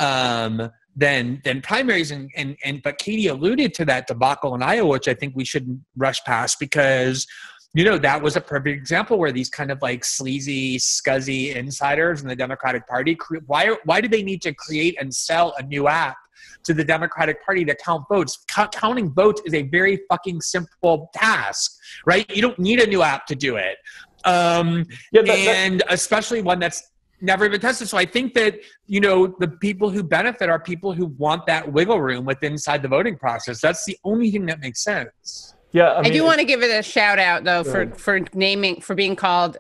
um, than than primaries. And, and, and but Katie alluded to that debacle in Iowa, which I think we shouldn't rush past because, you know, that was a perfect example where these kind of like sleazy, scuzzy insiders in the Democratic Party, why why do they need to create and sell a new app to the Democratic Party to count votes? C- counting votes is a very fucking simple task, right? You don't need a new app to do it. Um, yeah, that, and that, especially one that's never been tested. So I think that, you know, the people who benefit are people who want that wiggle room within inside the voting process. That's the only thing that makes sense. Yeah, I, mean, I do want to give it a shout out though for, for naming for being called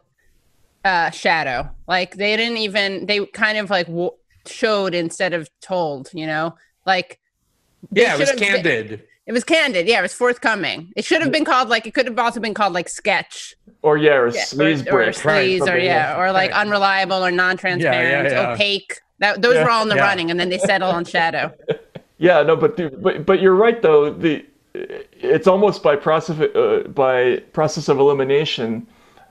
uh, Shadow. Like they didn't even they kind of like w- showed instead of told. You know, like yeah, it was candid. Been, it was candid. Yeah, it was forthcoming. It should have been called like it could have also been called like sketch. Or yeah, or yeah, sleaze or, or brick, sleaze, right, or yeah, or like right. unreliable or non-transparent, yeah, yeah, yeah. opaque. That those yeah, were all in the yeah. running, and then they settle on Shadow. Yeah, no, but but but you're right though. The it's almost by process uh, by process of elimination.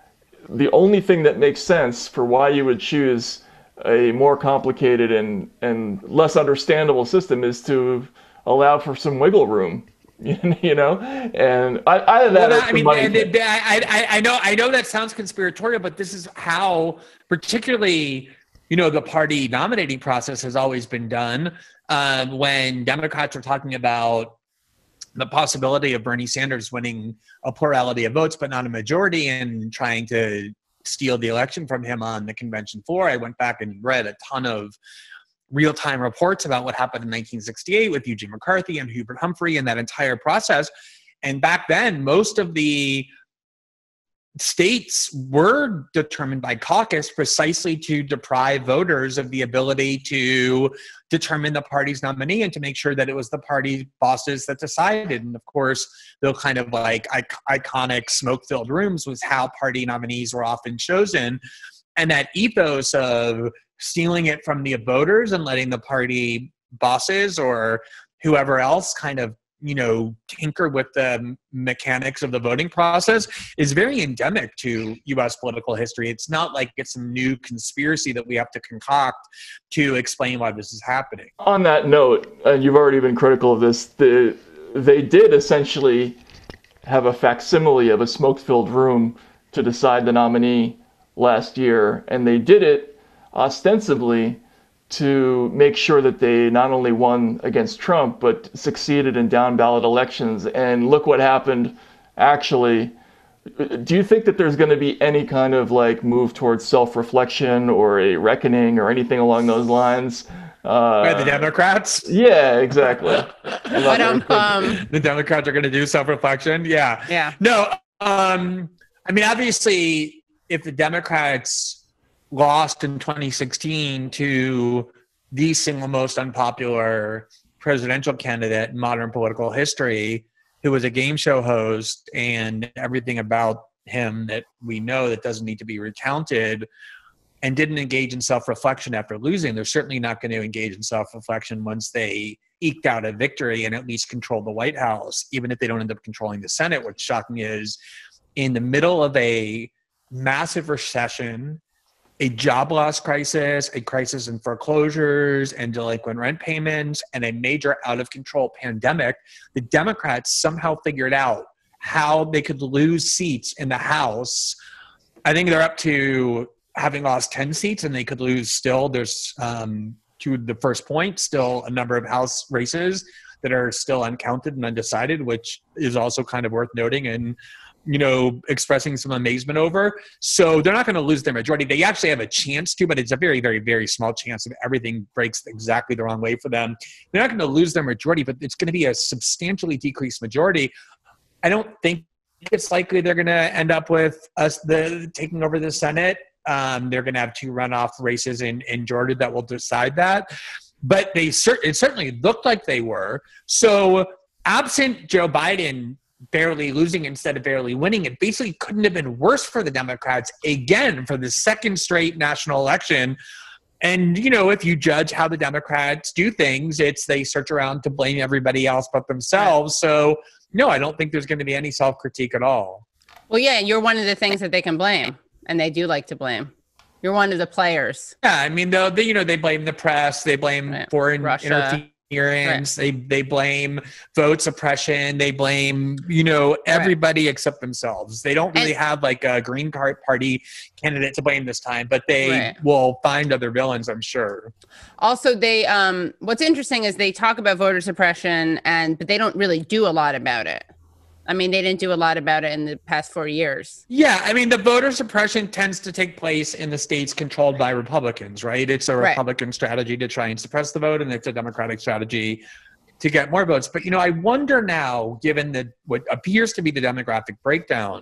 The only thing that makes sense for why you would choose a more complicated and and less understandable system is to allow for some wiggle room. You know, and I, I that. Well, I mean, and it, I, I, I know, I know that sounds conspiratorial, but this is how, particularly, you know, the party nominating process has always been done. Um, when Democrats are talking about the possibility of Bernie Sanders winning a plurality of votes, but not a majority, and trying to steal the election from him on the convention floor, I went back and read a ton of real-time reports about what happened in nineteen sixty-eight with Eugene McCarthy and Hubert Humphrey and that entire process. And back then, most of the states were determined by caucus precisely to deprive voters of the ability to determine the party's nominee and to make sure that it was the party bosses that decided. And of course, the kind of like iconic smoke-filled rooms was how party nominees were often chosen. And that ethos of stealing it from the voters and letting the party bosses or whoever else kind of, you know, tinker with the mechanics of the voting process is very endemic to U S political history. It's not like it's some new conspiracy that we have to concoct to explain why this is happening. On that note, and you've already been critical of this, the, they did essentially have a facsimile of a smoke-filled room to decide the nominee last year, and they did it ostensibly to make sure that they not only won against Trump, but succeeded in down ballot elections. And look what happened actually. Do you think that there's going to be any kind of like move towards self-reflection or a reckoning or anything along those lines? Uh, By the Democrats? Yeah, exactly. But um, um, the Democrats are going to do self-reflection? Yeah. Yeah. No, um, I mean, obviously, if the Democrats lost in twenty sixteen to the single most unpopular presidential candidate in modern political history, who was a game show host and everything about him that we know that doesn't need to be recounted, and didn't engage in self-reflection after losing, they're certainly not going to engage in self-reflection once they eked out a victory and at least control the White House, even if they don't end up controlling the Senate. What's shocking is in the middle of a massive recession, a job loss crisis, a crisis in foreclosures and delinquent rent payments, and a major out-of-control pandemic, the Democrats somehow figured out how they could lose seats in the House. I think they're up to having lost ten seats, and they could lose still. There's, um, to the first point, still a number of House races that are still uncounted and undecided, which is also kind of worth noting and, you know, expressing some amazement over. So they're not going to lose their majority. They actually have a chance to, but it's a very, very, very small chance if everything breaks exactly the wrong way for them. They're not going to lose their majority, but it's going to be a substantially decreased majority. I don't think it's likely they're going to end up with us the taking over the Senate. Um, they're going to have two runoff races in, in Georgia that will decide that. But they cer- it certainly looked like they were. So absent Joe Biden barely losing instead of barely winning, it basically couldn't have been worse for the Democrats again for the second straight national election. And, you know, if you judge how the Democrats do things, it's they search around to blame everybody else but themselves. So, no, I don't think there's going to be any self-critique at all. Well, yeah, you're one of the things that they can blame, and they do like to blame. You're one of the players. Yeah, I mean, they, you know, they blame the press, they blame right. foreign Russia. interference. Right. They they blame vote suppression. They blame, you know, everybody right. except themselves. They don't really and, have like a Green Card Party candidate to blame this time, but they right. will find other villains, I'm sure. Also, they um, what's interesting is they talk about voter suppression, and but they don't really do a lot about it. I mean, they didn't do a lot about it in the past four years. Yeah, I mean, the voter suppression tends to take place in the states controlled by Republicans, right? It's a Republican right. strategy to try and suppress the vote, and it's a Democratic strategy to get more votes. But, you know, I wonder now, given the, what appears to be the demographic breakdown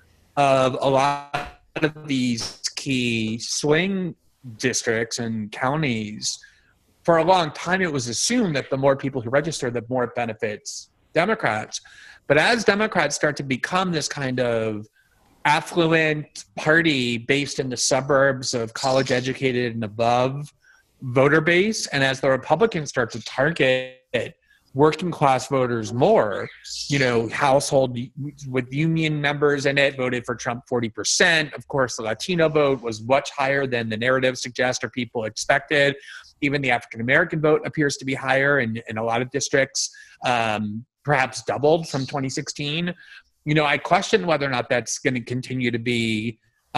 of a lot of these key swing districts and counties, for a long time it was assumed that the more people who register, the more it benefits Democrats. But as Democrats start to become this kind of affluent party based in the suburbs of college educated and above voter base, and as the Republicans start to target working class voters more, you know, household with union members in it voted for Trump forty percent. Of course, the Latino vote was much higher than the narrative suggests or people expected. Even the African-American vote appears to be higher in, in a lot of districts. Um, perhaps doubled from twenty sixteen. You know, I question whether or not that's going to continue to be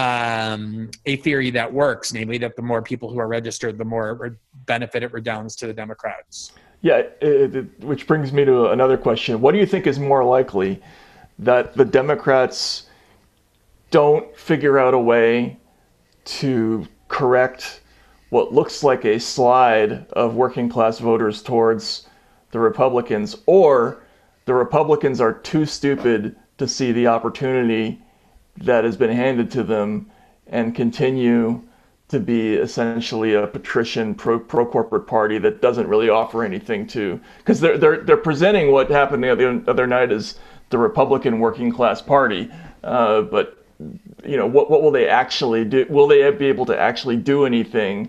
um, a theory that works, namely that the more people who are registered, the more benefit it redounds to the Democrats. Yeah, it, it, which brings me to another question. What do you think is more likely, that the Democrats don't figure out a way to correct what looks like a slide of working class voters towards the Republicans, or the Republicans are too stupid to see the opportunity that has been handed to them and continue to be essentially a patrician pro pro corporate party that doesn't really offer anything to, because they're they're they're presenting what happened the other, other night as the Republican working class party, uh, but you know, what what will they actually do? Will they be able to actually do anything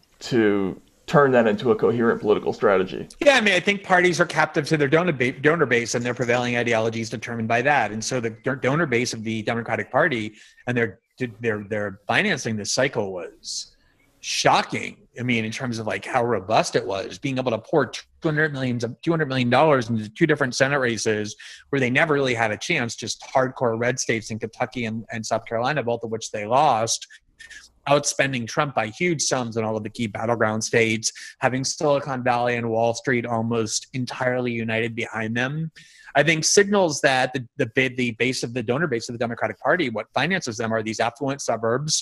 to turn that into a coherent political strategy? Yeah, I mean, I think parties are captive to their donor, ba- donor base, and their prevailing ideology is determined by that. And so the donor base of the Democratic Party and their their their financing this cycle was shocking. I mean, in terms of like how robust it was, being able to pour two hundred million, two hundred million dollars into two different Senate races where they never really had a chance, just hardcore red states in Kentucky and, and South Carolina, both of which they lost, outspending Trump by huge sums in all of the key battleground states, having Silicon Valley and Wall Street almost entirely united behind them, I think signals that the, the, the base of the donor base of the Democratic Party, what finances them are these affluent suburbs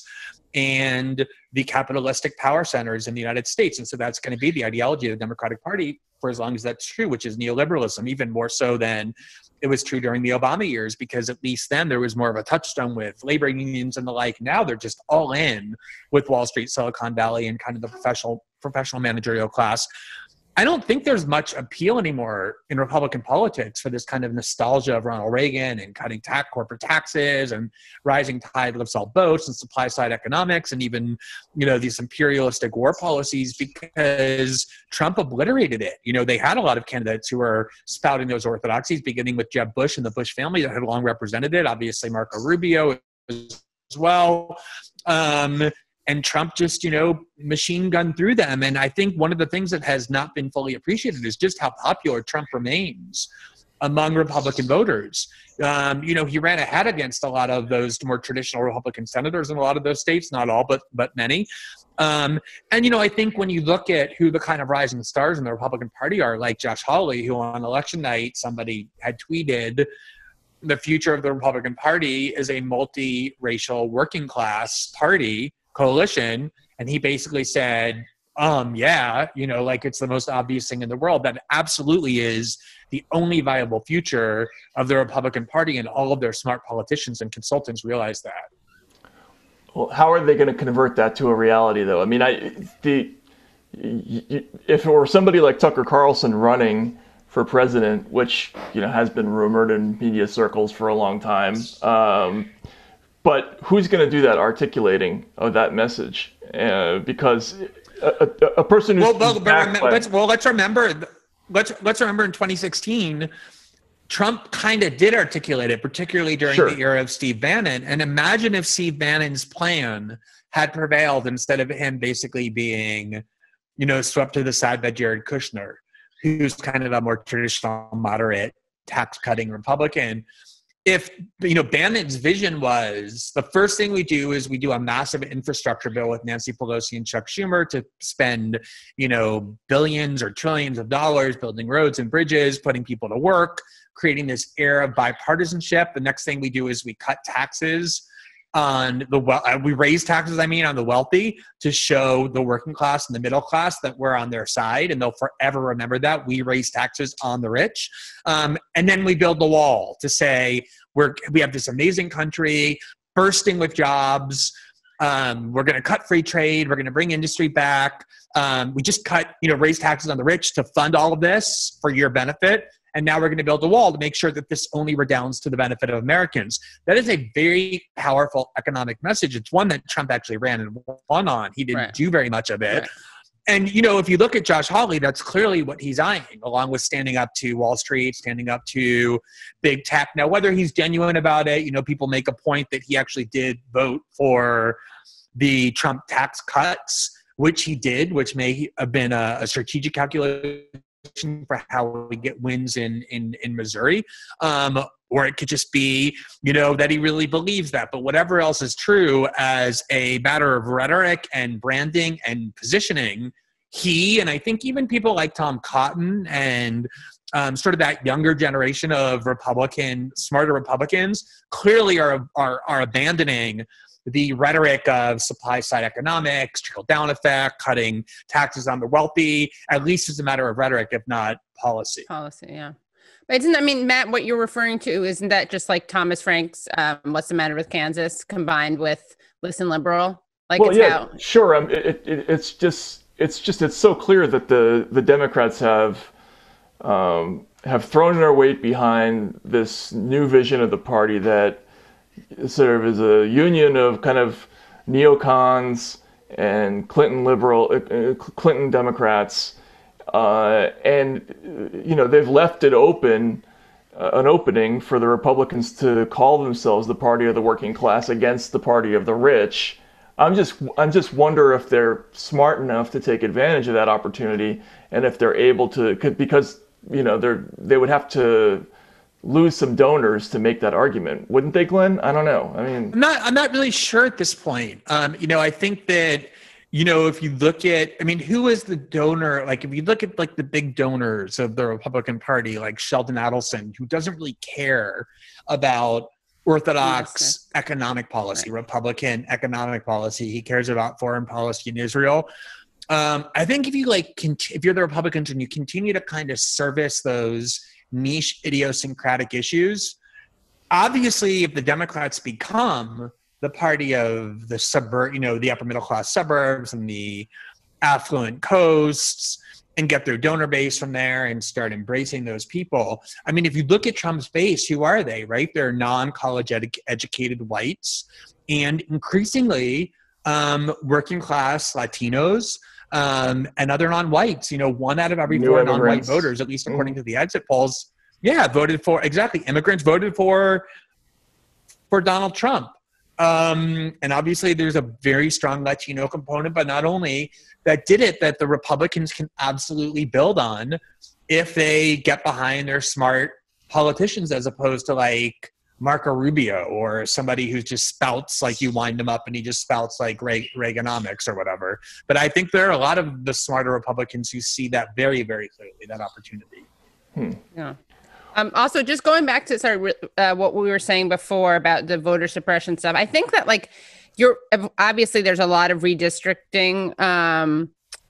and the capitalistic power centers in the United States. And so that's going to be the ideology of the Democratic Party for as long as that's true, which is neoliberalism, even more so than it was true during the Obama years, because at least then there was more of a touchstone with labor unions and the like. Now they're just all in with Wall Street, Silicon Valley, and kind of the professional professional managerial class. I don't think there's much appeal anymore in Republican politics for this kind of nostalgia of Ronald Reagan and cutting tax, corporate taxes and rising tide lifts all boats and supply side economics and even, you know, these imperialistic war policies, because Trump obliterated it. You know, they had a lot of candidates who were spouting those orthodoxies, beginning with Jeb Bush and the Bush family that had long represented it. Obviously, Marco Rubio as well. Um, And Trump just, you know, machine gun through them. And I think one of the things that has not been fully appreciated is just how popular Trump remains among Republican voters. Um, you know, he ran ahead against a lot of those more traditional Republican senators in a lot of those states, not all, but but many. Um, and, you know, I think when you look at who the kind of rising stars in the Republican Party are, like Josh Hawley, who on election night, somebody had tweeted, the future of the Republican Party is a multiracial working class party coalition, and he basically said, um, yeah, you know, like it's the most obvious thing in the world. That absolutely is the only viable future of the Republican Party, and all of their smart politicians and consultants realize that. Well, how are they going to convert that to a reality, though? I mean, I the if it were somebody like Tucker Carlson running for president, which, you know, has been rumored in media circles for a long time, um, but who's going to do that articulating of that message? Uh, because a, a, a person who's well, well, backed by... let's, well, let's remember, let's let's remember in twenty sixteen, Trump kind of did articulate it, particularly during sure. the era of Steve Bannon. And imagine if Steve Bannon's plan had prevailed instead of him basically being, you know, swept to the side by Jared Kushner, who's kind of a more traditional, moderate, tax-cutting Republican. If, you know, Bannon's vision was the first thing we do is we do a massive infrastructure bill with Nancy Pelosi and Chuck Schumer to spend, you know, billions or trillions of dollars building roads and bridges, putting people to work, creating this air of bipartisanship. The next thing we do is we cut taxes on the well, we raise taxes, I mean, on the wealthy to show the working class and the middle class that we're on their side, and they'll forever remember that. We raise taxes on the rich. Um, and then we build the wall to say, we're, we have this amazing country bursting with jobs. Um, we're going to cut free trade. We're going to bring industry back. Um, we just cut, you know, raise taxes on the rich to fund all of this for your benefit. And now we're going to build a wall to make sure that this only redounds to the benefit of Americans. That is a very powerful economic message. It's one that Trump actually ran and won on. He didn't right. do very much of it. Right. And, you know, if you look at Josh Hawley, that's clearly what he's eyeing, along with standing up to Wall Street, standing up to big tech. Now, whether he's genuine about it, you know, people make a point that he actually did vote for the Trump tax cuts, which he did, which may have been a, a strategic calculation for how we get wins in in in Missouri, um, or it could just be, you know, that he really believes that. But whatever else is true, as a matter of rhetoric and branding and positioning, he and I think even people like Tom Cotton and um, sort of that younger generation of Republican, smarter Republicans, clearly are are are abandoning the rhetoric of supply-side economics, trickle-down effect, cutting taxes on the wealthy, at least as a matter of rhetoric, if not policy. Policy, yeah. But isn't, I mean, Matt, what you're referring to, isn't that just like Thomas Frank's um, What's the Matter with Kansas combined with Listen Liberal? Like, well, it's yeah, how- sure. Um, it, it, it's just, it's just, it's so clear that the, the Democrats have, um, have thrown their weight behind this new vision of the party that sort of is a union of kind of neocons and Clinton liberal, uh, Clinton Democrats, uh, and you know they've left it open, uh, an opening for the Republicans to call themselves the party of the working class against the party of the rich, I'm just I'm just wonder if they're smart enough to take advantage of that opportunity, and if they're able to, because you know they're they would have to lose some donors to make that argument, wouldn't they, Glenn? I don't know. I mean, I'm not I'm not really sure at this point. Um, you know, I think that, you know, if you look at, I mean, who is the donor? Like, if you look at like the big donors of the Republican Party, like Sheldon Adelson, who doesn't really care about orthodox Yes, economic policy, right. Republican economic policy. He cares about foreign policy in Israel. Um, I think if you like, cont- if you're the Republicans and you continue to kind of service those niche idiosyncratic issues, obviously, if the Democrats become the party of the suburb, you know, the upper middle class suburbs and the affluent coasts, and get their donor base from there and start embracing those people. I mean, if you look at Trump's base, who are they, right? They're non-college edu- educated whites and increasingly um, working class Latinos um, and other non-whites. You know, one out of every New four non-white immigrants. voters, at least according Mhm. to the exit polls, yeah, voted for, exactly, immigrants voted for for Donald Trump. Um, and obviously there's a very strong Latino component, but not only that did it, that the Republicans can absolutely build on if they get behind their smart politicians, as opposed to like Marco Rubio or somebody who just spouts, like you wind him up and he just spouts like Re- Reaganomics or whatever. But I think there are a lot of the smarter Republicans who see that very, very clearly, that opportunity. Hmm. Yeah. Um, also, just going back to sorry, uh, what we were saying before about the voter suppression stuff, I think that like you're obviously there's a lot of redistricting um,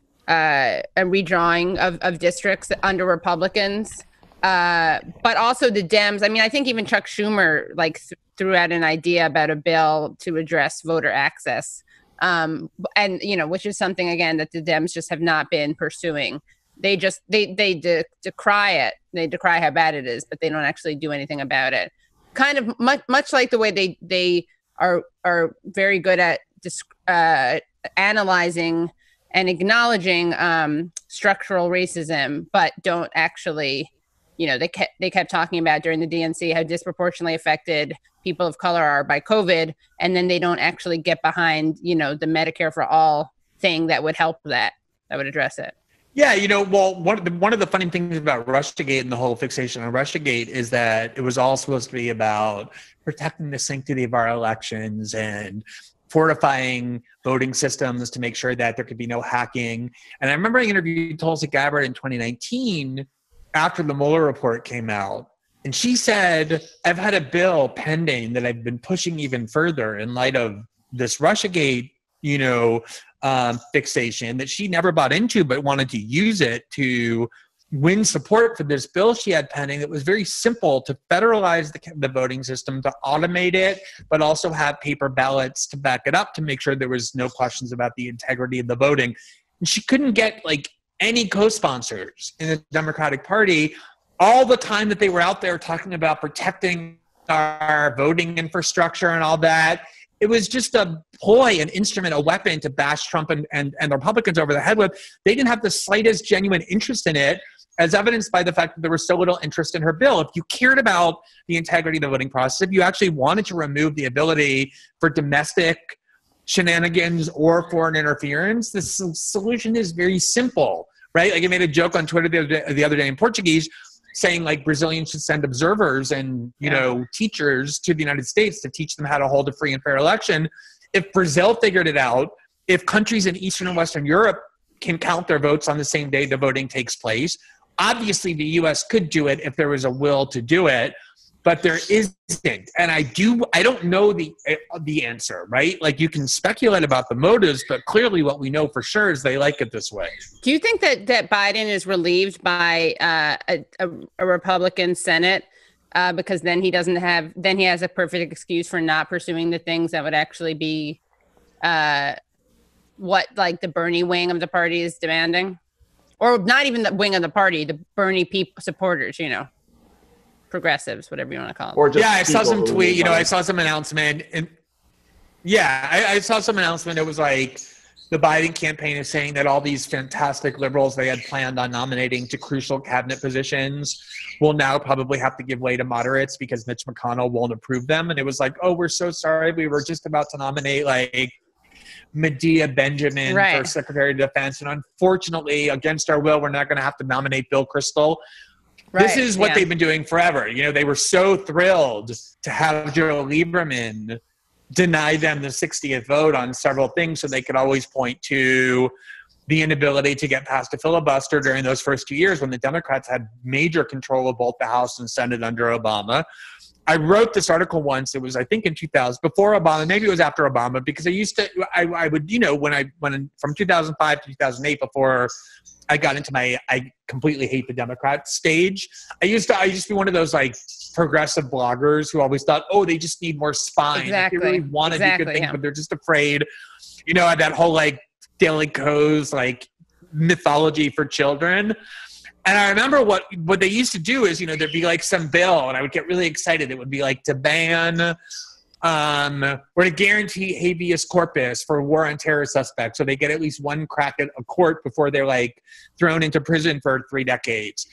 uh, and redrawing of, of districts under Republicans, uh, but also the Dems. I mean, I think even Chuck Schumer like th- threw out an idea about a bill to address voter access, um, and you know, which is something again that the Dems just have not been pursuing. They just they they de- decry it. They decry how bad it is, but they don't actually do anything about it. Kind of much much like the way they they are are very good at disc, uh, analyzing and acknowledging um, structural racism, but don't actually, you know, they kept they kept talking about during the D N C how disproportionately affected people of color are by COVID, and then they don't actually get behind, you know, the Medicare for all thing that would help that that would address it. Yeah, you know, well, one of the one of the funny things about Russiagate and the whole fixation on Russiagate is that it was all supposed to be about protecting the sanctity of our elections and fortifying voting systems to make sure that there could be no hacking. And I remember I interviewed Tulsi Gabbard in twenty nineteen after the Mueller report came out, and she said, "I've had a bill pending that I've been pushing even further in light of this Russiagate, you know." Um, fixation that she never bought into, but wanted to use it to win support for this bill she had pending that was very simple to federalize the, the voting system, to automate it, but also have paper ballots to back it up to make sure there was no questions about the integrity of the voting. And she couldn't get like any co-sponsors in the Democratic Party all the time that they were out there talking about protecting our voting infrastructure and all that. It was just a ploy, an instrument, a weapon to bash Trump and, and, and the Republicans over the head with. They didn't have the slightest genuine interest in it, as evidenced by the fact that there was so little interest in her bill. If you cared about the integrity of the voting process, if you actually wanted to remove the ability for domestic shenanigans or foreign interference, the solution is very simple, right? Like I made a joke on Twitter the other day, the other day in Portuguese, saying like Brazilians should send observers and, you Yeah. know, teachers to the United States to teach them how to hold a free and fair election. If Brazil figured it out, if countries in Eastern and Western Europe can count their votes on the same day the voting takes place, obviously the U S could do it if there was a will to do it, but there isn't. And I do, I don't know the the answer, right? Like you can speculate about the motives, but clearly what we know for sure is they like it this way. Do you think that, that Biden is relieved by uh, a, a, a Republican Senate uh, because then he doesn't have, then he has a perfect excuse for not pursuing the things that would actually be uh, what like the Bernie wing of the party is demanding? Or not even the wing of the party, the Bernie people supporters, you know, progressives, whatever you want to call them. Or just Yeah, I saw people some who tweet, you know, buy- I saw some announcement and yeah, I, I saw some announcement. It was like the Biden campaign is saying that all these fantastic liberals they had planned on nominating to crucial cabinet positions will now probably have to give way to moderates because Mitch McConnell won't approve them. And it was like, oh, we're so sorry. We were just about to nominate like Medea Benjamin Right. for Secretary of Defense. And unfortunately, against our will, we're not going to have to nominate Bill Kristol. Right. This is what yeah. they've been doing forever. You know, they were so thrilled to have Joe Lieberman deny them the sixtieth vote on several things so they could always point to the inability to get past a filibuster during those first two years when the Democrats had major control of both the House and Senate under Obama. I wrote this article once. It was, I think, in two thousand, before Obama. Maybe it was after Obama, because I used to, I, I would, you know, when I, when from two thousand five to two thousand eight, before I got into my, I completely hate the Democrat stage. I used to, I used to be one of those like progressive bloggers who always thought, oh, they just need more spine. Exactly. Like, they really want to exactly, do good things, yeah. but they're just afraid. You know, that whole like Daily Kos like mythology for children. And I remember what, what they used to do is, you know, there'd be like some bill and I would get really excited. It would be like to ban um, or to guarantee habeas corpus for war on terror suspects. So they get at least one crack at a court before they're like thrown into prison for three decades.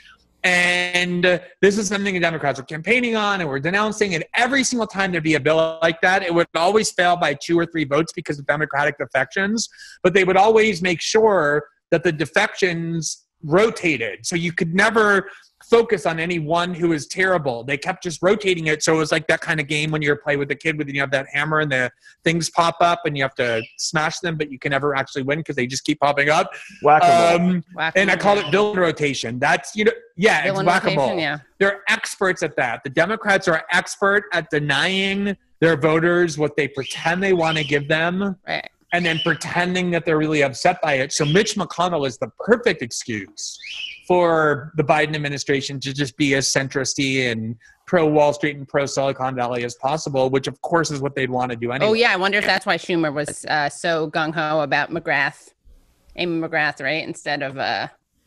And uh, this is something the Democrats were campaigning on and were denouncing. And every single time there'd be a bill like that, it would always fail by two or three votes because of Democratic defections. But they would always make sure that the defections rotated. So you could never focus on any one who is terrible. They kept just rotating it. So it was like that kind of game when you're playing with a kid, when you have that hammer and the things pop up and you have to smash them, but you can never actually win because they just keep popping up. Whack-a-mole. Um, Whack-a-mole. and I call it villain rotation. That's, you know, yeah, Villain it's whack-a-mole. rotation, yeah. They're experts at that. The Democrats are expert at denying their voters what they pretend they want to give them. Right. And then pretending that they're really upset by it. So Mitch McConnell is the perfect excuse for the Biden administration to just be as centrist-y and pro-Wall Street and pro-Silicon Valley as possible, which of course is what they'd want to do anyway. Oh, yeah. I wonder if that's why Schumer was uh, so gung-ho about McGrath, Amy McGrath, right? Instead of... Uh,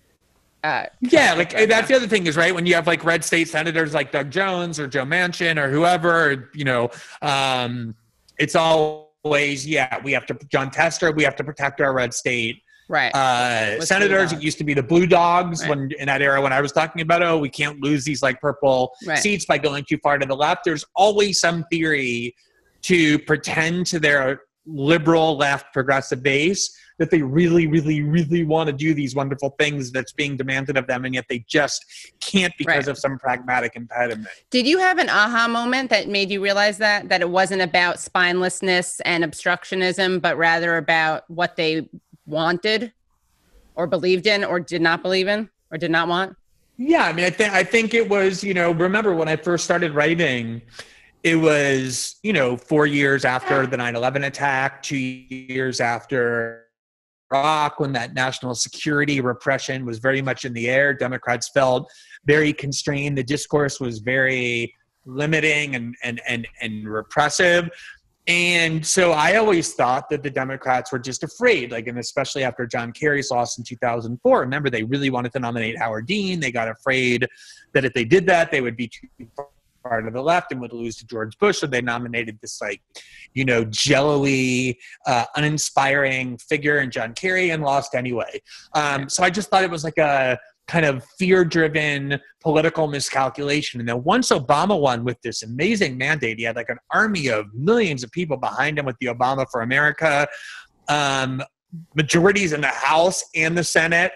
uh, yeah, like that's the other thing is, right, when you have like red state senators like Doug Jones or Joe Manchin or whoever, you know, um, it's always, yeah, we have to, John Tester, we have to protect our red state. Right. Uh, senators, it used to be the blue dogs right. when in that era when I was talking about, oh, we can't lose these like purple right. seats by going too far to the left. There's always some theory to pretend to their liberal left progressive base that they really, really, really want to do these wonderful things that's being demanded of them, and yet they just can't because right. of some pragmatic impediment. Did you have an aha moment that made you realize that, that it wasn't about spinelessness and obstructionism, but rather about what they wanted or believed in or did not believe in or did not want? Yeah, I mean, I think I think it was, you know, remember when I first started writing, it was, you know, four years after the nine eleven attack, two years after Iraq, when that national security repression was very much in the air. Democrats felt very constrained. The discourse was very limiting and and and, and repressive. And so I always thought that the Democrats were just afraid, like, and especially after John Kerry's loss in two thousand four. Remember, they really wanted to nominate Howard Dean. They got afraid that if they did that, they would be too far to the left and would lose to George Bush. So they nominated this, like, you know, jello-y, uh, uninspiring figure in John Kerry and lost anyway. Um, so I just thought it was like a kind of fear-driven political miscalculation. And then once Obama won with this amazing mandate, he had like an army of millions of people behind him with the Obama for America, um, majorities in the House and the Senate.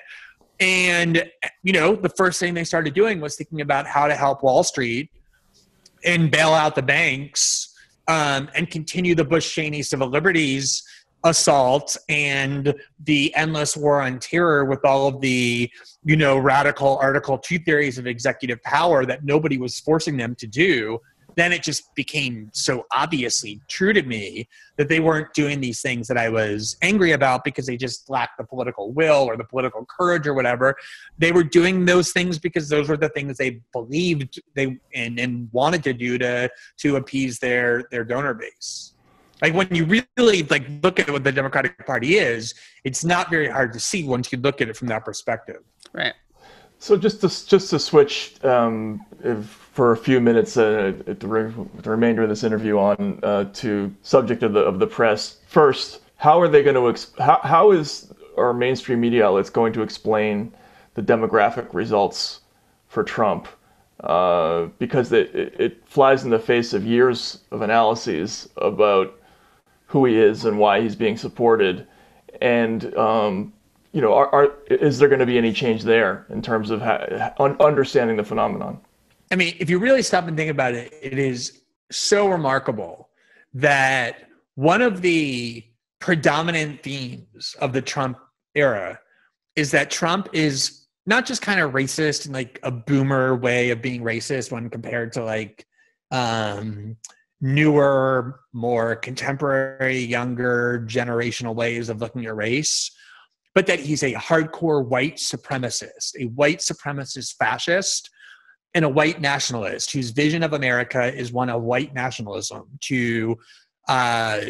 And, you know, the first thing they started doing was thinking about how to help Wall Street and bail out the banks um, and continue the Bush-Cheney civil liberties assault and the endless war on terror with all of the, you know, radical Article two theories of executive power that nobody was forcing them to do. Then it just became so obviously true to me that they weren't doing these things that I was angry about because they just lacked the political will or the political courage or whatever. They were doing those things because those were the things they believed they and, and wanted to do to to appease their their donor base. Like when you really like look at what the Democratic Party is, it's not very hard to see once you look at it from that perspective. Right. So just to just to switch um, if, for a few minutes uh, at the, re- the remainder of this interview on uh, to subject of the of the press. First, how are they going to exp- how how is our mainstream media outlets going to explain the demographic results for Trump? Uh, because it, it flies in the face of years of analyses about who he is and why he's being supported. And, um, you know, are, are, is there going to be any change there in terms of ha- understanding the phenomenon? I mean, if you really stop and think about it, it is so remarkable that one of the predominant themes of the Trump era is that Trump is not just kind of racist in like a boomer way of being racist when compared to like um, newer, more contemporary, younger generational ways of looking at race, but that he's a hardcore white supremacist, a white supremacist fascist, and a white nationalist whose vision of America is one of white nationalism to uh,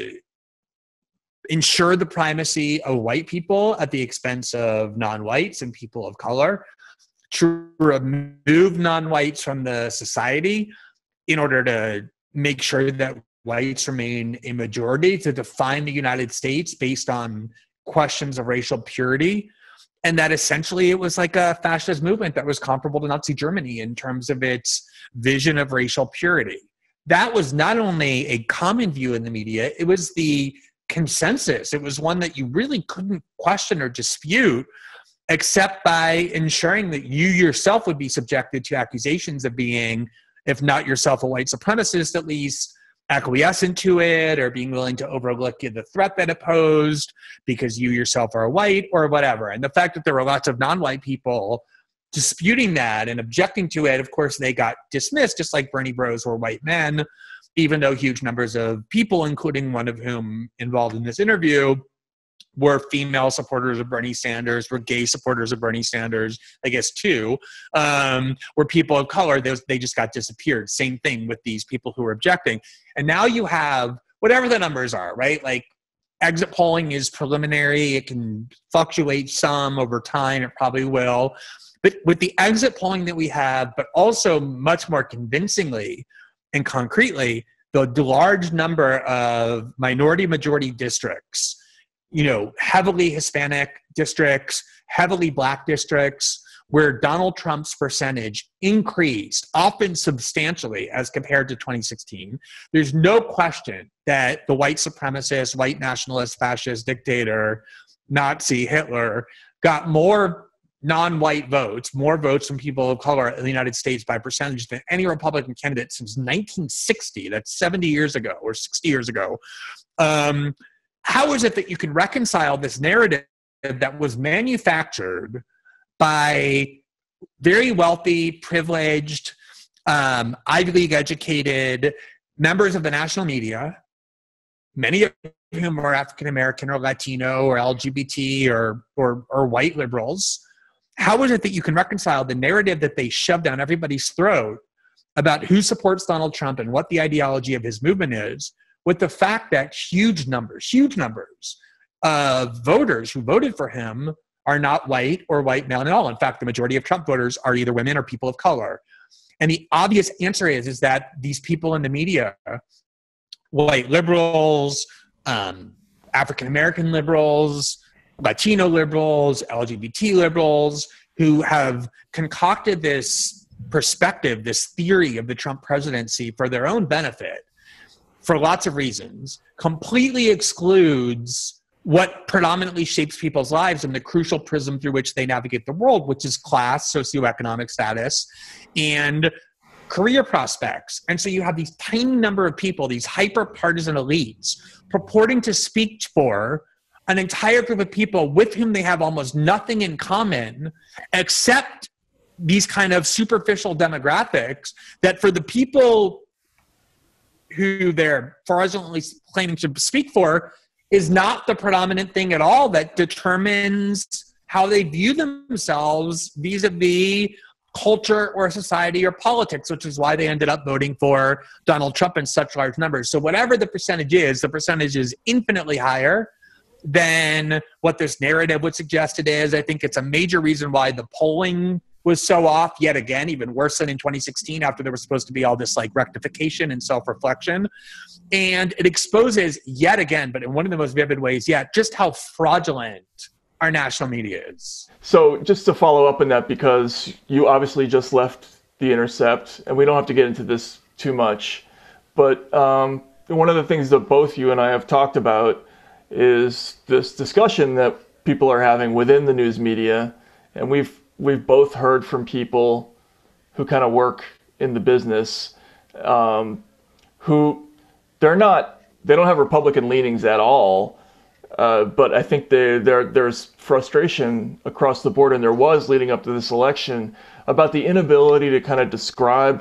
ensure the primacy of white people at the expense of non-whites and people of color, to remove non-whites from the society in order to make sure that whites remain a majority, to define the United States based on questions of racial purity. And that essentially it was like a fascist movement that was comparable to Nazi Germany in terms of its vision of racial purity. That was not only a common view in the media, it was the consensus. It was one that you really couldn't question or dispute, except by ensuring that you yourself would be subjected to accusations of being, if not yourself a white supremacist, at least acquiescent to it, or being willing to overlook the threat that it posed because you yourself are white or whatever. And the fact that there were lots of non-white people disputing that and objecting to it, of course, they got dismissed, just like Bernie bros were white men, even though huge numbers of people, including one of whom involved in this interview, were female supporters of Bernie Sanders, were gay supporters of Bernie Sanders, I guess two, um, were people of color. They, they just got disappeared. Same thing with these people who were objecting. And now you have whatever the numbers are, right? Like exit polling is preliminary. It can fluctuate some over time. It probably will. But with the exit polling that we have, but also much more convincingly and concretely, the large number of minority majority districts, you know, heavily Hispanic districts, heavily Black districts, where Donald Trump's percentage increased, often substantially as compared to twenty sixteen. There's no question that the white supremacist, white nationalist, fascist dictator, Nazi Hitler got more non-white votes, more votes from people of color in the United States by percentage than any Republican candidate since nineteen sixty. That's seventy years ago or sixty years ago. Um, how is it that you can reconcile this narrative that was manufactured by very wealthy, privileged, um, Ivy League educated members of the national media, many of whom are African American or Latino or L G B T or, or, or white liberals? How is it that you can reconcile the narrative that they shoved down everybody's throat about who supports Donald Trump and what the ideology of his movement is, with the fact that huge numbers, huge numbers of voters who voted for him are not white or white male at all? In fact, the majority of Trump voters are either women or people of color. And the obvious answer is, is that these people in the media, white liberals, um, African-American liberals, Latino liberals, L G B T liberals, who have concocted this perspective, this theory of the Trump presidency for their own benefit, for lots of reasons, completely excludes what predominantly shapes people's lives and the crucial prism through which they navigate the world, which is class, socioeconomic status, and career prospects. And so you have these tiny number of people, these hyper-partisan elites, purporting to speak for an entire group of people with whom they have almost nothing in common except these kind of superficial demographics that for the people who they're fraudulently claiming to speak for is not the predominant thing at all that determines how they view themselves vis-a-vis culture or society or politics, which is why they ended up voting for Donald Trump in such large numbers. So whatever the percentage is, the percentage is infinitely higher than what this narrative would suggest it is. I think it's a major reason why the polling was so off yet again, even worse than in twenty sixteen, after there was supposed to be all this like rectification and self-reflection. And it exposes yet again, but in one of the most vivid ways yet, just how fraudulent our national media is. So just to follow up on that, because you obviously just left The Intercept, and we don't have to get into this too much, but um, one of the things that both you and I have talked about is this discussion that people are having within the news media, and we've we've both heard from people who kind of work in the business, um, who they're not they don't have Republican leanings at all, uh, but I think they, there there's frustration across the board, and there was leading up to this election, about the inability to kind of describe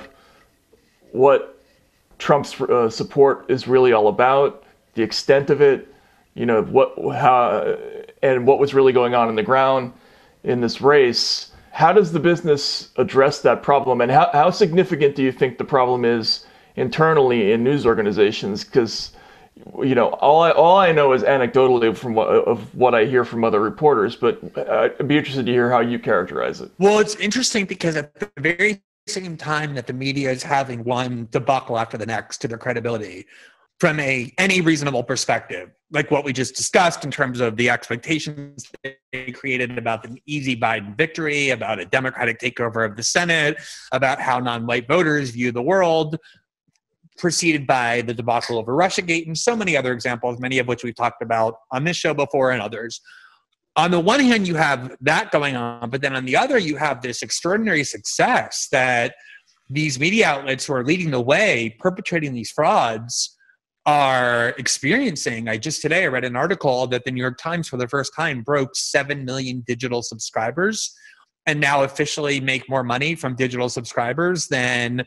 what Trump's uh, support is really all about, the extent of it, you know, what, how, and what was really going on in the ground in this race. How does the business address that problem, and how, how significant do you think the problem is internally in news organizations? Because, you know, all I, all I know is anecdotally from what, of what I hear from other reporters, but I'd be interested to hear how you characterize it. Well, it's interesting because at the very same time that the media is having one debacle after the next to their credibility, from a any reasonable perspective, like what we just discussed in terms of the expectations they created about an easy Biden victory, about a Democratic takeover of the Senate, about how non-white voters view the world, preceded by the debacle over Russiagate and so many other examples, many of which we've talked about on this show before and others. On the one hand, you have that going on, but then on the other, you have this extraordinary success that these media outlets who are leading the way, perpetrating these frauds, are experiencing. I just today I read an article that the New York Times for the first time broke seven million digital subscribers and now officially make more money from digital subscribers than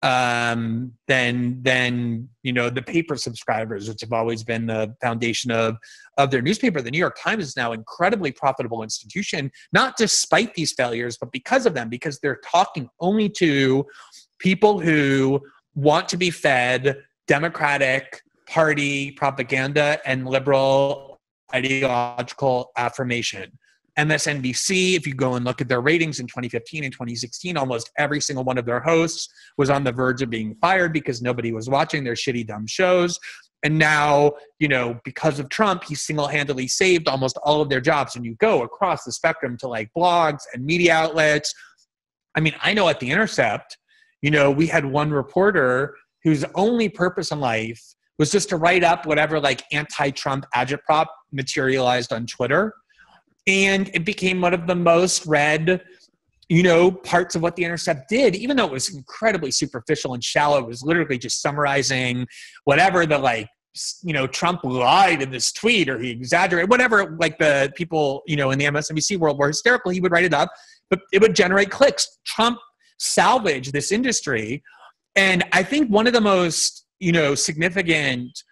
um, than than you know the paper subscribers, which have always been the foundation of of their newspaper. The New York Times is now an incredibly profitable institution, not despite these failures, but because of them, because they're talking only to people who want to be fed Democratic Party propaganda and liberal ideological affirmation. M S N B C, if you go and look at their ratings in twenty fifteen and twenty sixteen, almost every single one of their hosts was on the verge of being fired because nobody was watching their shitty, dumb shows. And now, you know, because of Trump, he single-handedly saved almost all of their jobs. And you go across the spectrum to like blogs and media outlets. I mean, I know at The Intercept, you know, we had one reporter whose only purpose in life was just to write up whatever like anti-Trump agitprop materialized on Twitter. And it became one of the most read, you know, parts of what The Intercept did, even though it was incredibly superficial and shallow. It was literally just summarizing whatever the like, you know, Trump lied in this tweet or he exaggerated, whatever, like the people, you know, in the M S N B C world were hysterical, he would write it up, but it would generate clicks. Trump salvaged this industry. And I think one of the most, you know, significant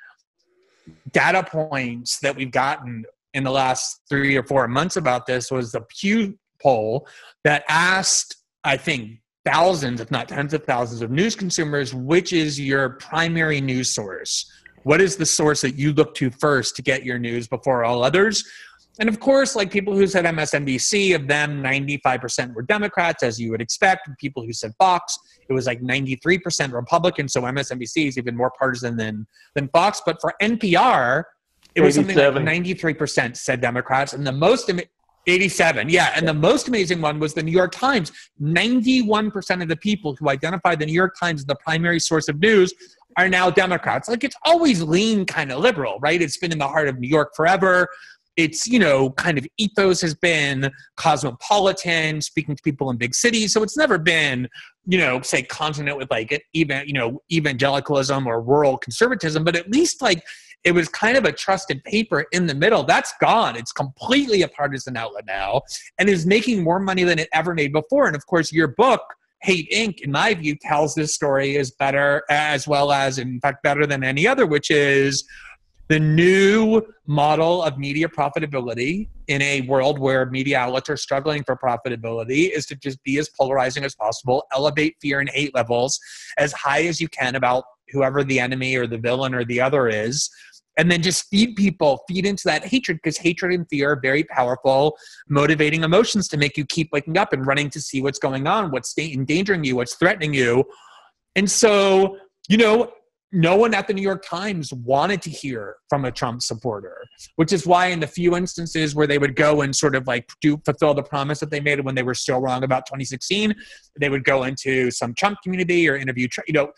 data points that we've gotten in the last three or four months about this was the Pew poll that asked, I think, thousands, if not tens of thousands of news consumers, which is your primary news source? What is the source that you look to first to get your news before all others? And of course, like people who said M S N B C, of them, ninety-five percent were Democrats, as you would expect. People who said Fox, it was like ninety-three percent Republican. So M S N B C is even more partisan than, than Fox. But for N P R, it was something like ninety-three percent said Democrats. And the most, eighty-seven, yeah. And the most amazing one was the New York Times. ninety-one percent of the people who identified the New York Times as the primary source of news are now Democrats. Like it's always leaned kind of liberal, right? It's been in the heart of New York forever. It's, you know, kind of ethos has been cosmopolitan, speaking to people in big cities. So it's never been, you know, say consonant with like even, you know, evangelicalism or rural conservatism, but at least like it was kind of a trusted paper in the middle. That's gone. It's completely a partisan outlet now and is making more money than it ever made before. And of course, your book, Hate Incorporated, in my view, tells this story as better, as well as, in fact, better than any other, which is the new model of media profitability in a world where media outlets are struggling for profitability is to just be as polarizing as possible, elevate fear and hate levels as high as you can about whoever the enemy or the villain or the other is, and then just feed people, feed into that hatred, because hatred and fear are very powerful, motivating emotions to make you keep waking up and running to see what's going on, what's endangering you, what's threatening you. And so, you know, no one at the New York Times wanted to hear from a Trump supporter, which is why in the few instances where they would go and sort of like do fulfill the promise that they made when they were still wrong about twenty sixteen, they would go into some Trump community or interview, you know,